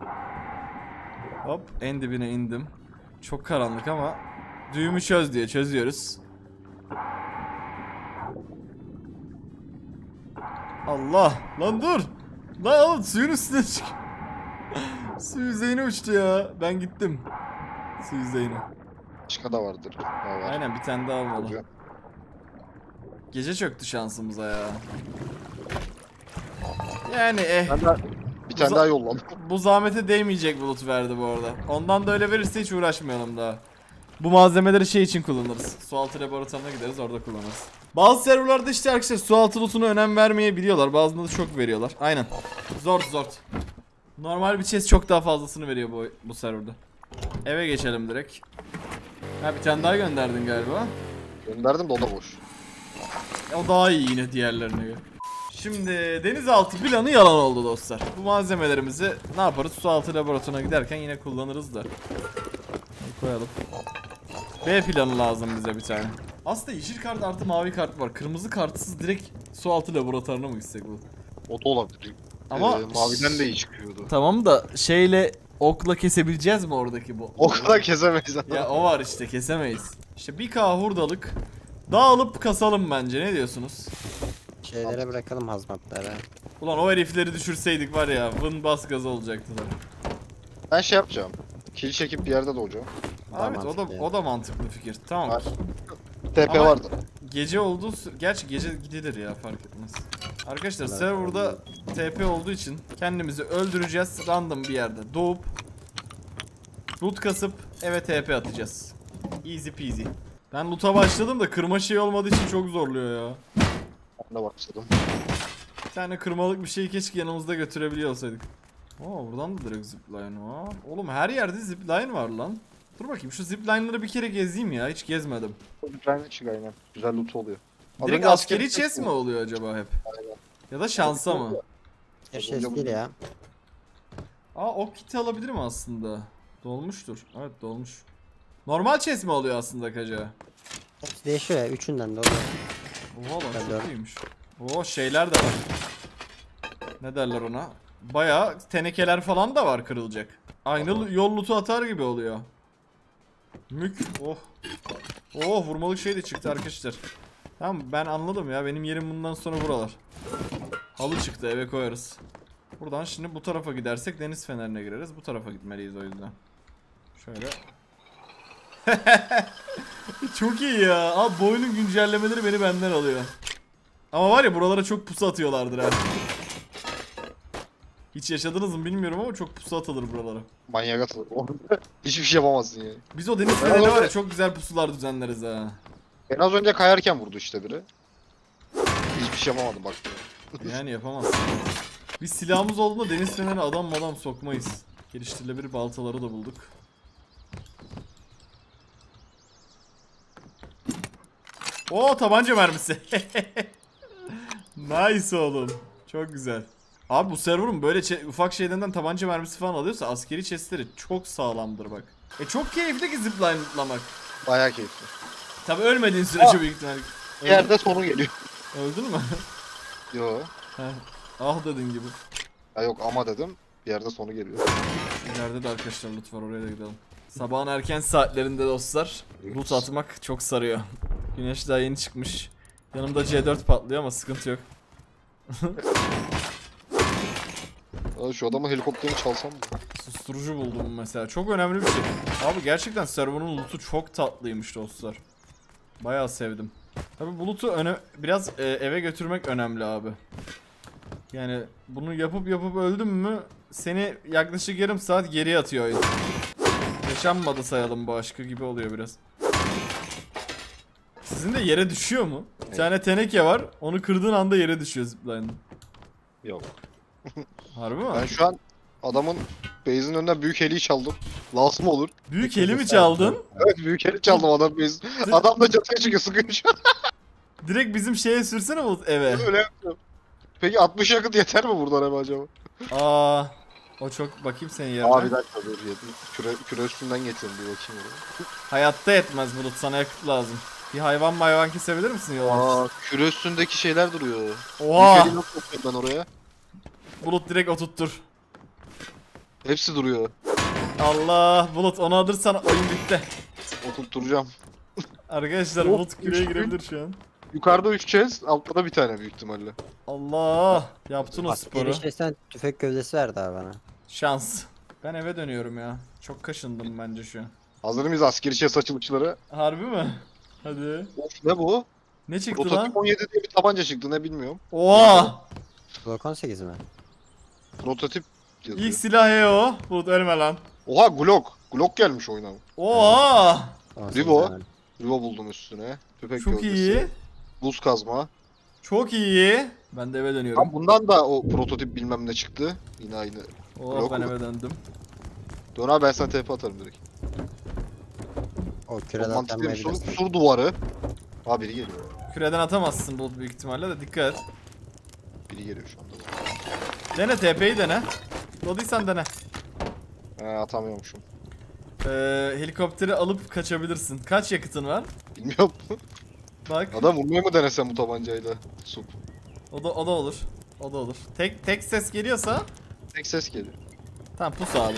Hop en dibine indim. Çok karanlık ama düğümü çöz diye çözüyoruz. Allah lan dur. Lan oğlum suyun üstüne çık. Su yüzeyine uçtu ya. Ben gittim. Su yüzeyine. Başka da vardır. Ha, var. Aynen bir tane daha olmalı. Oluyor. Gece çöktü şansımıza ya. Yani Bir tane daha yolladım. bu zahmete değmeyecek bulut verdi bu arada. Ondan da öyle verirse hiç uğraşmayalım daha. Bu malzemeleri şey için kullanırız. Sualtı laboratuvarına gideriz orada kullanırız. Bazı serverlarda işte arkadaşlar sualtı lootuna önem vermeyebiliyorlar. Bazılarında da çok veriyorlar. Aynen. Zort. Normal bir chest çok daha fazlasını veriyor bu serverda. Eve geçelim direkt. Ha bir tane daha gönderdin galiba. Gönderdim de o da boş. O daha iyi yine diğerlerine göre. Şimdi denizaltı planı yalan oldu dostlar. Bu malzemelerimizi ne yaparız? Sualtı laboratuvarına giderken yine kullanırız da. Koyalım. B planı lazım bize bir tane. Aslında yeşil kart artı mavi kart var. Kırmızı kartsız direkt sualtı laboratuvarına mı gitsek bu? O da olabilir. Ama Maviden de iyi çıkıyordu. tamam da şeyle okla kesebileceğiz mi oradaki bu? O kadar kesemeyiz. Ya o var işte kesemeyiz. İşte 1K hurdalık dağılıp kasalım bence ne diyorsunuz? Şeylere bırakalım hazmatlara. Ulan o herifleri düşürseydik var ya vın bas gazı olacaktılar. Ben şey yapacağım. Kill çekip bir yerde doğacağım. Evet mantıklı o da mantıklı fikir. Tamam. Var. TP Ama- vardı. Gece olduğu gerçi gece gidilir ya fark etmez. Arkadaşlar serverda TP olduğu için kendimizi öldüreceğiz random bir yerde doğup loot kasıp eve TP atacağız. Easy peasy. Ben loot'a başladım da kırma şey olmadığı için çok zorluyor ya. Ben de başladım. Bir tane kırmalık bir şeyi keşke yanımızda götürebiliyor olsaydık. Oo buradan da direkt zipline var. Oğlum her yerde zipline var lan. Dur bakayım şu zipline'ları bir kere gezeyim ya hiç gezmedim. Güzel çık aynen. Güzel loot oluyor. Az Direkt önce askeri chest mi oluyor acaba hep? Aynen. Ya da şansa mı? Şey değil ya. Aa ok kiti alabilirim aslında. Dolmuştur. Evet dolmuş. Normal chest mi oluyor aslında kaca? Hepsi değişiyor ya. Üçünden de oluyor. Oha lan Tabii. çok iyiymiş. Oo şeyler de var. Ne derler ona? Bayağı tenekeler falan da var kırılacak. Aynı yol lootu atar gibi oluyor. Mük. Oh. Oh vurmalık şey de çıktı arkadaşlar. Tamam ben anladım ya. Benim yerim bundan sonra buralar. Halı çıktı eve koyarız. Buradan şimdi bu tarafa gidersek deniz fenerine gireriz. Bu tarafa gitmeliyiz o yüzden. Şöyle. Çok iyi ya. Abi bu oyunun güncellemeleri beni benden alıyor. Ama var ya buralara çok pusu atıyorlardır ha. Hiç yaşadınız mı bilmiyorum ama çok pusu atılır buralara. Manyak atılır. Hiçbir şey yapamazsın yani. Biz o deniz fenerine var ya çok güzel pusular düzenleriz ha. En az önce kayarken vurdu işte biri. Hiçbir şey yapamadım bak. Yani yapamazsın. Biz silahımız olduğunda deniz fenerine adam sokmayız. Geliştirilebilir baltaları da bulduk. Oo tabanca mermisi. Nice oğlum. Çok güzel. Abi bu server'ın böyle ufak şeylerden tabanca mermisi falan alıyorsa askeri chestleri çok sağlamdır bak. Çok keyifli ki zipline'lamak. Bayağı keyifli. Tabi ölmediğin sürece büyük ihtimalle. Bir yerde sonu geliyor. Öldün mü? Yo. Ah dedin gibi. Ya yok ama dedim. Bir yerde sonu geliyor. İleride de arkadaşlar loot var, oraya da gidelim. Sabahın erken saatlerinde dostlar loot atmak çok sarıyor. Güneş daha yeni çıkmış. Yanımda C4 patlıyor ama sıkıntı yok. Şu adamın helikopterini çalsam mı? Susturucu buldum mesela. Çok önemli bir şey. Abi gerçekten server'ın loot'u çok tatlıymış dostlar. Bayağı sevdim. Tabi bu loot'u biraz eve götürmek önemli abi. Yani bunu yapıp öldün mü seni yaklaşık yarım saat geriye atıyor oyun. Yaşanmadı sayalım bu aşkı gibi oluyor biraz. Sizin de yere düşüyor mu? Bir tane teneke var. Onu kırdığın anda yere düşüyor zipline'ın. Yok. Harbi mi? Ben şu an adamın base'in önünden büyük heliyi çaldım. Lazım olur. Büyük heli mi çaldın? Evet büyük heli çaldım adam base. Adam da çatıya çıkıyor sıkıyor şu an. Direkt bizim şeye sürsene bu eve. Öyle yapıyorum. Peki 60 yakıt yeter mi buradan hemen acaba? Aa, o çok bakayım senin yerine. Abi bir dakika dur küre üstünden getirdim bir bakayım oraya. Hayatta yetmez Bulut, sana yakıt lazım. Bir hayvan kesebilir misin yola? Aa küre üstündeki şeyler duruyor. Oha! Büyük heli nasıl koyayım ben oraya? Bulut direkt oturttur. Hepsi duruyor. Allah, Bulut onu alırsan oyun bitti. Oturtturacağım. Arkadaşlar Bulut küreye girebilir şu an. Yukarıda 3 chest, altta da bir tane büyük ihtimalle. Allah! Yaptın o sporu. Askeri şeysen tüfek gövdesi verdi abi bana. Şans. Ben eve dönüyorum ya. Çok kaşındım bence şu an. Hazır mıyız askeri chest açılışları? Harbi mi? Hadi. Of ne bu? Ne çıktı lan? Prototip 17 diye bir tabanca çıktı ne bilmiyorum. Oha! Glock 18 mi? Prototip yazıyor. İlk silah o. Bulut ölme lan. Oha Glock. Glock gelmiş oyuna. Oha! 18 Rivo. tane. Rivo buldum üstüne. Tüfek Çok gövdesi. iyi. Buz kazma. Çok iyi. Ben de eve dönüyorum. Tam bundan da o prototip bilmem ne çıktı. Yine aynı. Oh, Yok ben mu? eve döndüm. Dön abi ben sana TP atarım direkt. O küreden Mantıklı bir atanmayabilirsin. sur duvarı. Aa biri geliyor. Küreden atamazsın Bulut büyük ihtimalle de dikkat et. Biri geliyor şu anda. Dene TP'yi dene. Lodiysan dene. Atamıyormuşum. Helikopteri alıp kaçabilirsin. Kaç yakıtın var? Bilmiyorum. Bak. Adam vurmaya mı denesem bu tabancayla? Sup. O da olur. O da olur. Tek ses geliyorsa Tek ses geliyor. tamam pus abi.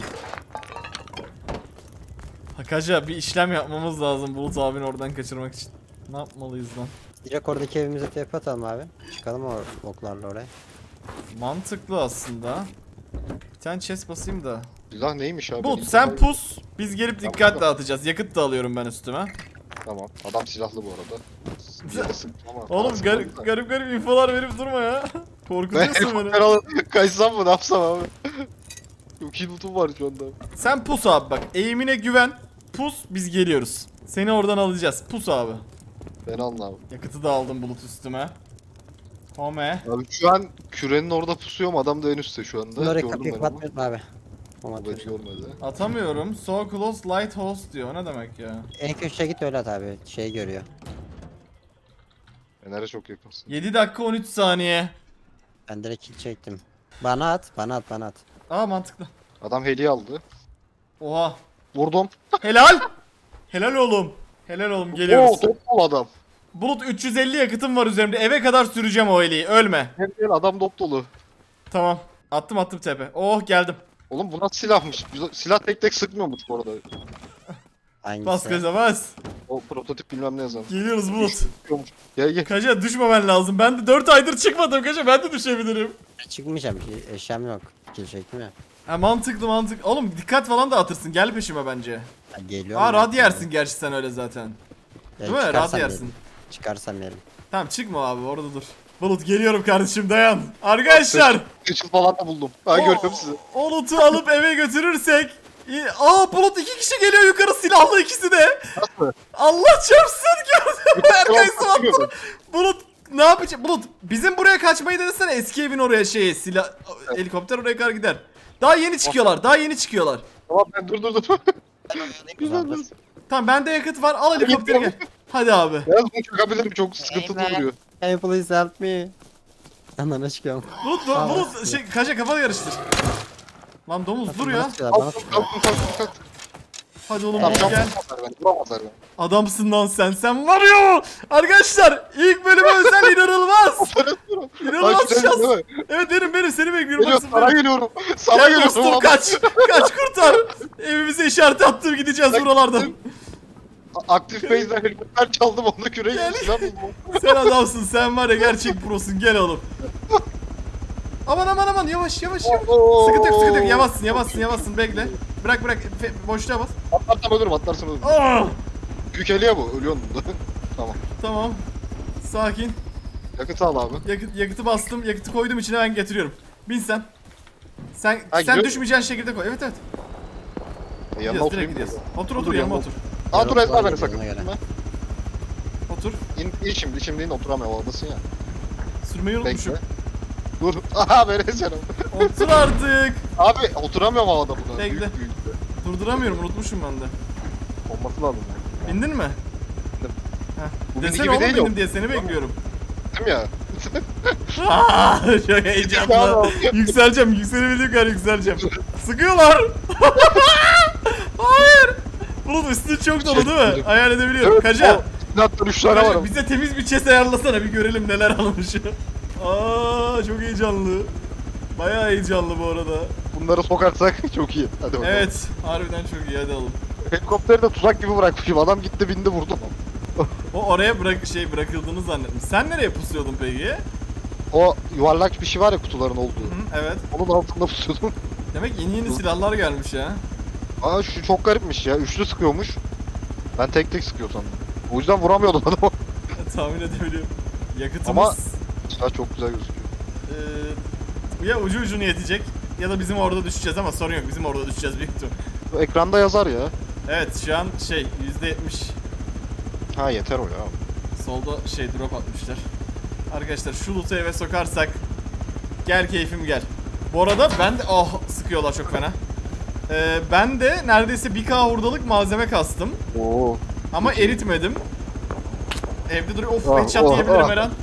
Hakaca bir işlem yapmamız lazım Bulut abini oradan kaçırmak için. Ne yapmalıyız lan? Direkt oradaki evimize TP atalım abi. Çıkalım o oklarla oraya. Mantıklı aslında. Bir tane chest basayım da. Silah neymiş abi? Bulut Benim sen silah- pus. Biz gelip Tamam, dikkat tamam. dağıtacağız. Yakıt da alıyorum ben üstüme. Tamam. Adam silahlı bu arada. Bir yere sıktım ama. Oğlum Bana garip sıkmadı da. garip infolar verip durma ya. Ben Korkutuyorsun helikopter beni. alıp kaçsam mı ne yapsam abi? Yok lootum var şu anda. Sen pus abi bak. Eğimine güven. Pus biz geliyoruz. Seni oradan alacağız. Pus abi. Ben anla abi. Yakıtı da aldım Bulut üstüme. Home. Abi şu an kürenin orada pusuyorum adam da en üstte şu anda. Bunları Gördüm kapıyı ben onu. kapatmayalım abi. O Aman beni görmedi. Atamıyorum. So close light host diyor. O ne demek ya? en köşeye git öyle at abi. Şey görüyor. Fener'e çok yakınsın. 7 dakika 13 saniye. Ben direkt kill çektim. Bana at, bana at, bana at. Aa mantıklı. Adam hediye aldı. Oha. Vurdum. Helal. Helal oğlum. Helal oğlum geliyoruz. Oo top dolu adam. Bulut 350 yakıtım var üzerimde. Eve kadar süreceğim o heliyi. Ölme. Hem değil adam top dolu. Tamam. Attım tepe. Oh geldim. Oğlum bu nasıl silahmış? Silah tek tek sıkmıyormuş bu arada. Hangisi? Bas gaza bas. O prototip bilmem ne yazalım. Geliyoruz Bulut. Gel gel. Kaja düşmemen lazım. Ben de 4 aydır çıkmadım Kaja, ben de düşebilirim. Çıkmayacağım ki eşyam yok. Kill çektim ya. Ha mantıklı. Oğlum dikkat falan dağıtırsın. Gel peşime bence. Ha, geliyorum. Aa rad yersin gerçi sen öyle zaten. Ya, Değil mi? çıkarsam Rad yersin. yerim. Çıkarsam yerim. Tamam çıkma abi, orada dur. Bulut geliyorum kardeşim, dayan. Arkadaşlar. Geçil falan da buldum. Ha görüyorum sizi. O loot'u alıp eve götürürsek. Aa Bulut 2 kişi geliyor yukarı, silahlı ikisi de. Nasıl? Allah çarpsın, gördüm. Berkay sıvattı. Bulut ne yapacak? Bulut bizim buraya kaçmayı denesene, eski evin oraya silah helikopter oraya kadar gider. Daha yeni çıkıyorlar. Tamam ben dur. Güzel dur. Tamam bende yakıt var, al helikopteri gel. Hadi abi. Yalnız bunu çakabilirim, çok sıkıntılı duruyor. Hey please help me. Yanlarına çıkıyorum. Bulut Kaja kafanı karıştır. Lan domuz dur ya. Bana sıkıyorlar. Kalk. Hadi oğlum Tamam gel. vuramazlar beni. Adamsın lan sen var ya. Arkadaşlar ilk bölüme özel inanılmaz. İnanılmaz şans. Evet benim seni bekliyorum. Geliyorum, Baksın sana benim. geliyorum. Sana Gel geliyorum. dostum abi. kaç kurtar. Evimize işaret attım, gideceğiz buralardan. Aktif base'den helikopter çaldım, onu küreği Gel. silah buldum. Sen adamsın, sen var ya gerçek prosun, gel oğlum. Aman yavaş. Sıkıntı yok yavaşsın bekle. Bırak boşluğa bas. Atlarsam ölürüm. Aa! Kükeliyor bu, ölüyorsun bunda. Tamam. Tamam. Sakin. Yakıt al abi. Yakıtı bastım, yakıtı koydum içine, ben getiriyorum. Bin sen. Sen gidiyor düşmeyeceğin şekilde koy. Evet. Yanına Gidiyoruz, direkt oturayım. gidiyoruz. Otur Dur, yanıma yanına otur. Aa dur ezber beni Yanına sakın. gel. Otur. İn şimdi in, oturamıyor oradasın ya. Sürmeyi unutmuşum. Bekle. Dur. Aha vereceğim. Otur artık. Abi oturamıyorum havada buna. Bekle. Büyük. Durduramıyorum, unutmuşum ben de. Olması lazım. Bindin mi? Bindim. Heh. Bu bindi Desene gibi oğlum değil benim yok. diye, seni bekliyorum. Değil mi ya? Çok heyecanlı. Yükselebildiğim kadar yükseleceğim. Sıkıyorlar. Hayır. Bulut üstü çok dolu değil mi? Hayal edebiliyorum. Evet, Kaja. Sinat'tan 3 tane Kaja, var. bize temiz bir chest ayarlasana, bir görelim neler almış. Aa çok heyecanlı. Bayağı heyecanlı bu arada. Bunları sokarsak çok iyi. Hadi bakalım. Evet, harbiden çok iyi, hadi oğlum. Helikopteri de tuzak gibi bırakmışım. Adam gitti bindi vurdu. O oraya bırakıldığını zannettim. Sen nereye pusuyordun peki? O yuvarlak bir şey var ya kutuların olduğu. Hı, evet. Onun altında pusuyordum. Demek yeni silahlar gelmiş ya. Aa şu çok garipmiş ya. Üçlü sıkıyormuş. Ben tek sıkıyor sandım. O yüzden vuramıyordum adamı. Tahmin edebiliyorum. Yakıtımız Ama silah çok güzel gözüküyor. ya ucuna yetecek ya da bizim orada düşeceğiz, ama sorun yok, bizim orada düşeceğiz büyük ihtimal. Bu ekranda yazar ya. Evet şu an %70 Ha yeter o ya. solda drop atmışlar. Arkadaşlar şu loot'u eve sokarsak gel keyfim gel. Bu arada ben de sıkıyorlar çok fena. Ben de neredeyse 1K hurdalık malzeme kastım. Oo. Ama eritmedim. Evde duruyor. Of, Ah, headshot oh, yiyebilirim oh. her an.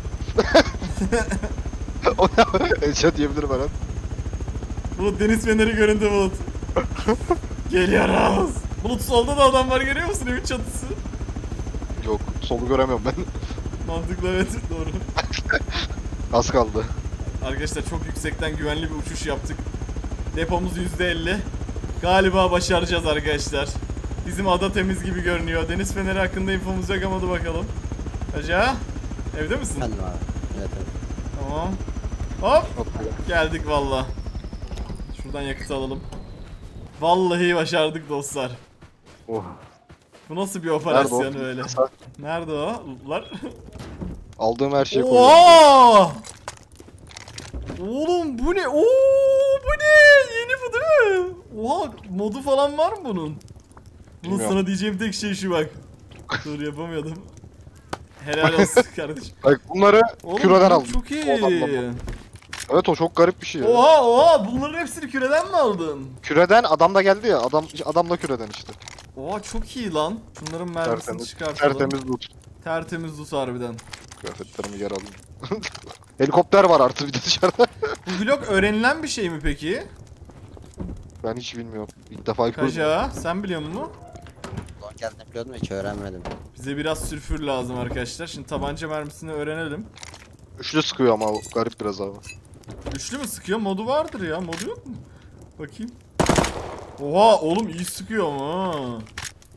Headshot diyebilirim herhalde. Bulut deniz feneri göründü Bulut. Geliyoruz. Bulut solda da adam var, görüyor musun, evin çatısı? Yok solu göremiyorum ben. Mantıklı, evet doğru. Az kaldı. Arkadaşlar çok yüksekten güvenli bir uçuş yaptık. Depomuz %50. Galiba başaracağız arkadaşlar. Bizim ada temiz gibi görünüyor. Deniz feneri hakkında infomuz yok ama dur bakalım. Kaja, evde misin? Efendim abi. Evet. Tamam. Hop. Geldik valla. Şuradan yakıt alalım. Vallahi başardık dostlar. Oh. Bu nasıl bir Nerede operasyon o? öyle? Nerede o? Lootlar? Aldığım her şeyi koyuyorum. Oha! Oğlum bu ne? Oo, bu ne? Yeni bu değil mi? Oha, modu falan var mı bunun? Bunun Bilmiyorum. sana diyeceğim tek şey şu bak. Dur yapamıyordum. Helal olsun kardeşim. Bak bunları Oğlum küreden bu aldım. çok iyi. O adamdan. Evet o çok garip bir şey ya. Oha bunların hepsini küreden mi aldın? Küreden adam da geldi ya. Adamla küreden işte. Oha çok iyi lan. Şunların mermisini Tertemiz. çıkartalım. Tertemiz loot. Tertemiz loot harbiden. Kıyafetlerimi geri alayım. Helikopter var artık bir de dışarıda. Bu blok öğrenilen bir şey mi peki? Ben hiç bilmiyorum. İlk defa görüyorum. Kaja sen biliyor musun? Ulan geldim biliyordum, hiç öğrenmedim. Bize biraz sülfür lazım arkadaşlar. Şimdi tabanca mermisini öğrenelim. Üçlü sıkıyor ama o garip biraz abi. Üçlü mü sıkıyor? Modu vardır ya. Modu yok mu? Bakayım. Oha oğlum iyi sıkıyor ama ha.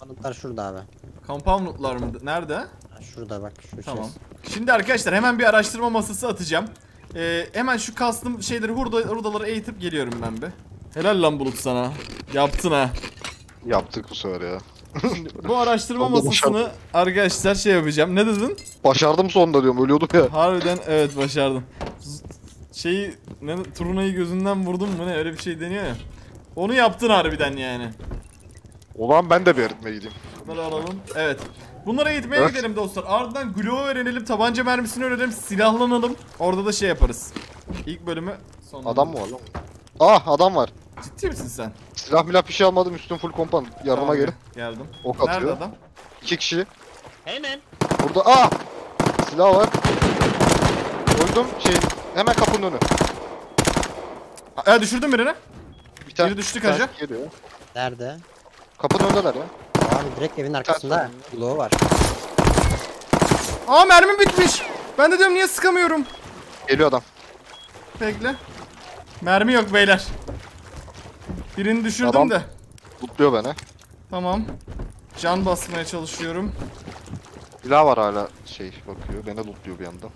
Kanıtlar şurada abi. Compoundlar mı? Nerede? Ha, şurada bak şu Tamam. ses. Şimdi arkadaşlar hemen bir araştırma masası atacağım. Hemen şu custom şeyleri hurdaları eğitip geliyorum ben bir. Helal lan Bulut sana. Yaptın ha. Yaptık bu sefer ya. Bu araştırma Sonunda masasını arkadaşlar şey yapacağım. Ne dedin? Başardım sonunda diyorum, ölüyordum ya. Harbiden evet başardım. Şeyi turnayı gözünden vurdum mu ne öyle bir şey deniyor ya. Onu yaptın harbiden yani. Ulan ben de bir eritmeye gideyim. Bunları alalım. Evet. Bunlara eğitmeye Evet. gidelim dostlar. Ardından Glow öğrenelim, tabanca mermisini öğrenelim, silahlanalım. Orada da şey yaparız. İlk bölümü sonunda. Adam mı var lan? Ah, adam var. Ciddi misin sen? Silah milah bir şey almadım, üstüm full kompan. Yardıma Tamam, gelin. Geldim. Ok Nerede atıyor. adam? 2 kişi. Hey man. Burada ah! Silah var. Öldüm şey. Hemen kapının önü. Düşürdün birini. Bir tane. Biri düştü bir tane kaca. Geliyor. Nerede? Kapının önündeler ya. Abi direkt evin arkasında. Glow var. Aa mermi bitmiş. Ben de diyorum niye sıkamıyorum. Geliyor adam. Bekle. Mermi yok beyler. Birini düşürdüm Adam- de. Lootluyor beni. Tamam. Can basmaya çalışıyorum. Silah var hala şey bakıyor. Beni lootluyor bir yandan.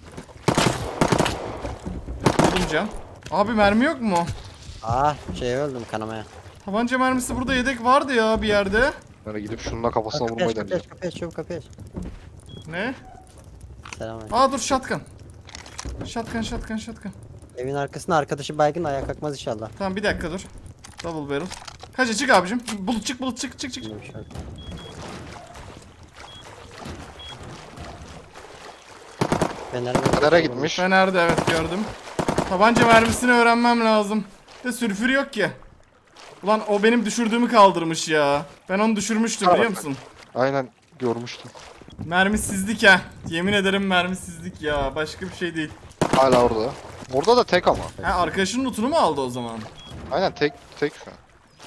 Buldum can. Abi mermi yok mu? Ah öldüm kanamaya. Tabanca mermisi burada yedek vardı ya bir yerde. Ben de gidip şununla kafasına Kapıyı vurmayı aç, deneyeceğim. kapıyı aç, çabuk kapıyı aç. Ne? Selamünaleyküm. Aa dur shotgun. Shotgun. Evin arkasında arkadaşı baygın, ayağa kalkmaz inşallah. Tamam bir dakika dur. Double barrel. Kaça çık abicim. Bulut çık. Bilmiyorum şu an. Nereye gitmiş? Fener'de evet gördüm. Tabanca mermisini öğrenmem lazım. De sülfür yok ki. Ulan o benim düşürdüğümü kaldırmış ya. Ben onu düşürmüştüm biliyor musun? Aynen görmüştüm. Mermisizlik ha. Yemin ederim mermisizlik ya. Başka bir şey değil. Hala orada. Orada da tek ama. Ha arkadaşının lootunu mu aldı o zaman? Aynen tek şu an.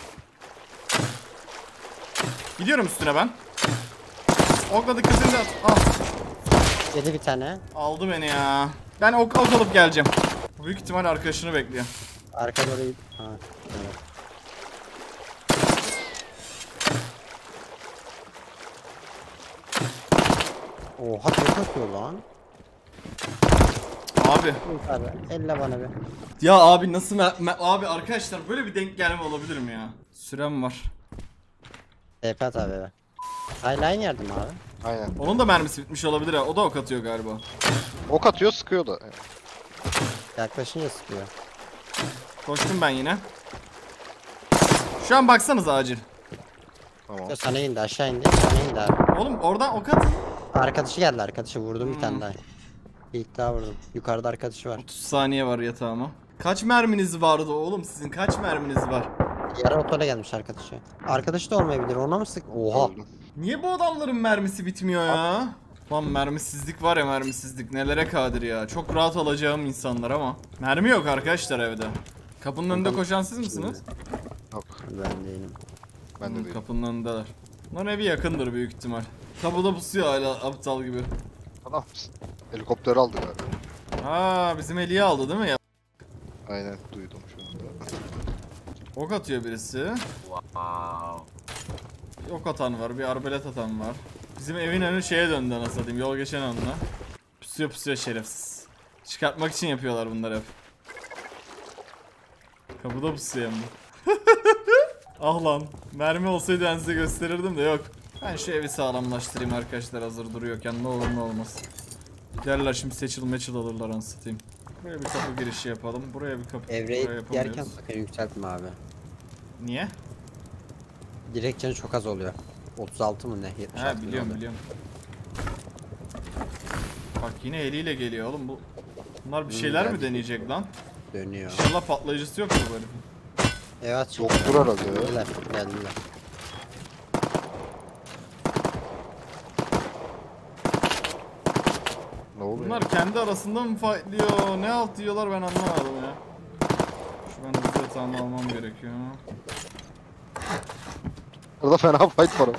Gidiyorum üstüne ben. Okla dikkatini de at. Ah, Yedi bir tane. aldı beni ya. Ben ok alıp geleceğim. Büyük ihtimal arkadaşını bekliyor. Arka doğru git. Ha, evet. Oha çok atıyor lan. Abi. Abi elle bana bir. Ya abi nasıl abi arkadaşlar böyle bir denk gelme olabilir mi ya? Sürem var. TP at abi eve. Hala aynı yerde mi abi? Aynen. Onun da mermisi bitmiş olabilir ha. O da ok atıyor galiba. Ok atıyor, sıkıyor da. Yaklaşınca sıkıyor. Koştum ben yine. Şu an baksanız acil. Tamam. Ya sana indi, aşağı indi, sana indi abi. Oğlum oradan ok atın. Arkadaşı geldi, arkadaşı vurdum bir tane daha. İlk daha vurdum. Yukarıda arkadaşı var. 30 saniye var yatağıma. Kaç merminiz vardı oğlum sizin? Kaç merminiz var? Yarı otoyla gelmiş arkadaşı. Arkadaşı da olmayabilir, ona mı sık? Oha. Öldüm. Niye bu adamların mermisi bitmiyor ya? Lan mermisizlik var ya mermisizlik. Nelere kadir ya. Çok rahat alacağım insanlar ama. Mermi yok arkadaşlar evde. Kapının önünde koşan siz misiniz? Yok. Ben değilim. Ben de değilim. Kapının önündeler. Lan evi yakındır büyük ihtimal. Kapıda pusuyor hala aptal gibi. Tamam. Helikopteri aldı galiba. Aa bizim Eli'yi aldı değil mi ya? Aynen duydum şu anda. Ok atıyor birisi. Wow. Ok atan var, bir arbelet atan var. Bizim evin önü şeye döndü anasını satayım, yol geçen önüne. Pusuyor şerefsiz. Çıkartmak için yapıyorlar bunları hep. Kapıda pusuyor hem de. Ah lan, mermi olsaydı ben size gösterirdim de yok. Ben şu evi sağlamlaştırayım arkadaşlar hazır duruyorken ne olur ne olmaz. Giderler şimdi seçil alırlar anasını satayım. Buraya bir kapı girişi yapalım, buraya bir kapı buraya Evreyi yapamıyoruz. yerken sakın yükseltme abi. Niye? Direkt canı çok az oluyor. 36 mı ne? 76 He mı biliyorum oluyor? biliyorum. Bak yine eliyle geliyor oğlum bu. Bunlar bir şeyler mi geldi. deneyecek lan? Dönüyor. İnşallah patlayıcısı yok mu bu herifin? Evet. Yoktur herhalde ya. Geldiler. Ne oluyor? Bunlar kendi arasında mı fightlıyor? Ne alt diyorlar ben anlamadım ya. Şu ben hızlı yatağımı almam gerekiyor. Burada fena fight var.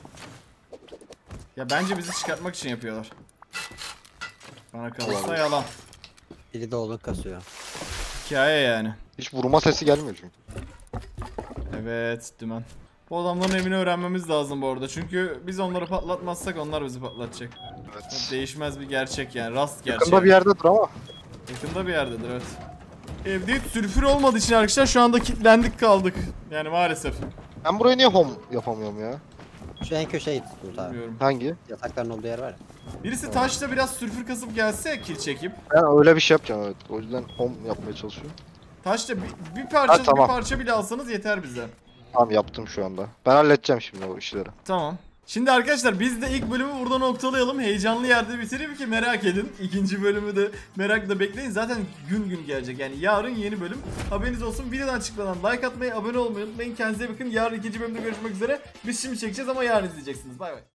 Ya bence bizi çıkartmak için yapıyorlar. Bana kalırsa Olabilir. yalan. Biri de olun kasıyor. Hikaye yani. Hiç vurma sesi gelmiyor çünkü. Evet dümen. Bu adamların evini öğrenmemiz lazım bu arada. Çünkü biz onları patlatmazsak onlar bizi patlatacak. Evet. Değişmez bir gerçek yani. Rast gerçek. Yakında bir yerdedir ama. Yakında bir yerdedir, evet. Evde hiç sülfür olmadığı için arkadaşlar şu anda kilitlendik kaldık. Yani maalesef. Ben buraya niye home yapamıyorum ya? Şu en köşeye git Bulut abi. Bilmiyorum. Hangi? Yatakların olduğu yer var ya. Birisi taşla biraz sülfür kasıp gelse kil çekip. Ben öyle bir şey yapacağım, evet. O yüzden home yapmaya çalışıyorum. Taşla bir parça Ha, tamam. bir parça bile alsanız yeter bize. Tamam, yaptım şu anda. Ben halledeceğim şimdi o işleri. Tamam. Şimdi arkadaşlar biz de ilk bölümü burada noktalayalım. Heyecanlı yerde bitireyim ki merak edin. İkinci bölümü de merakla bekleyin. Zaten gün gün gelecek. Yani yarın yeni bölüm. Haberiniz olsun. Videodan çıkmadan like atmayı, abone olmayı unutmayın. Kendinize bakın. Yarın ikinci bölümde görüşmek üzere. Biz şimdi çekeceğiz ama yarın izleyeceksiniz. Bay bay.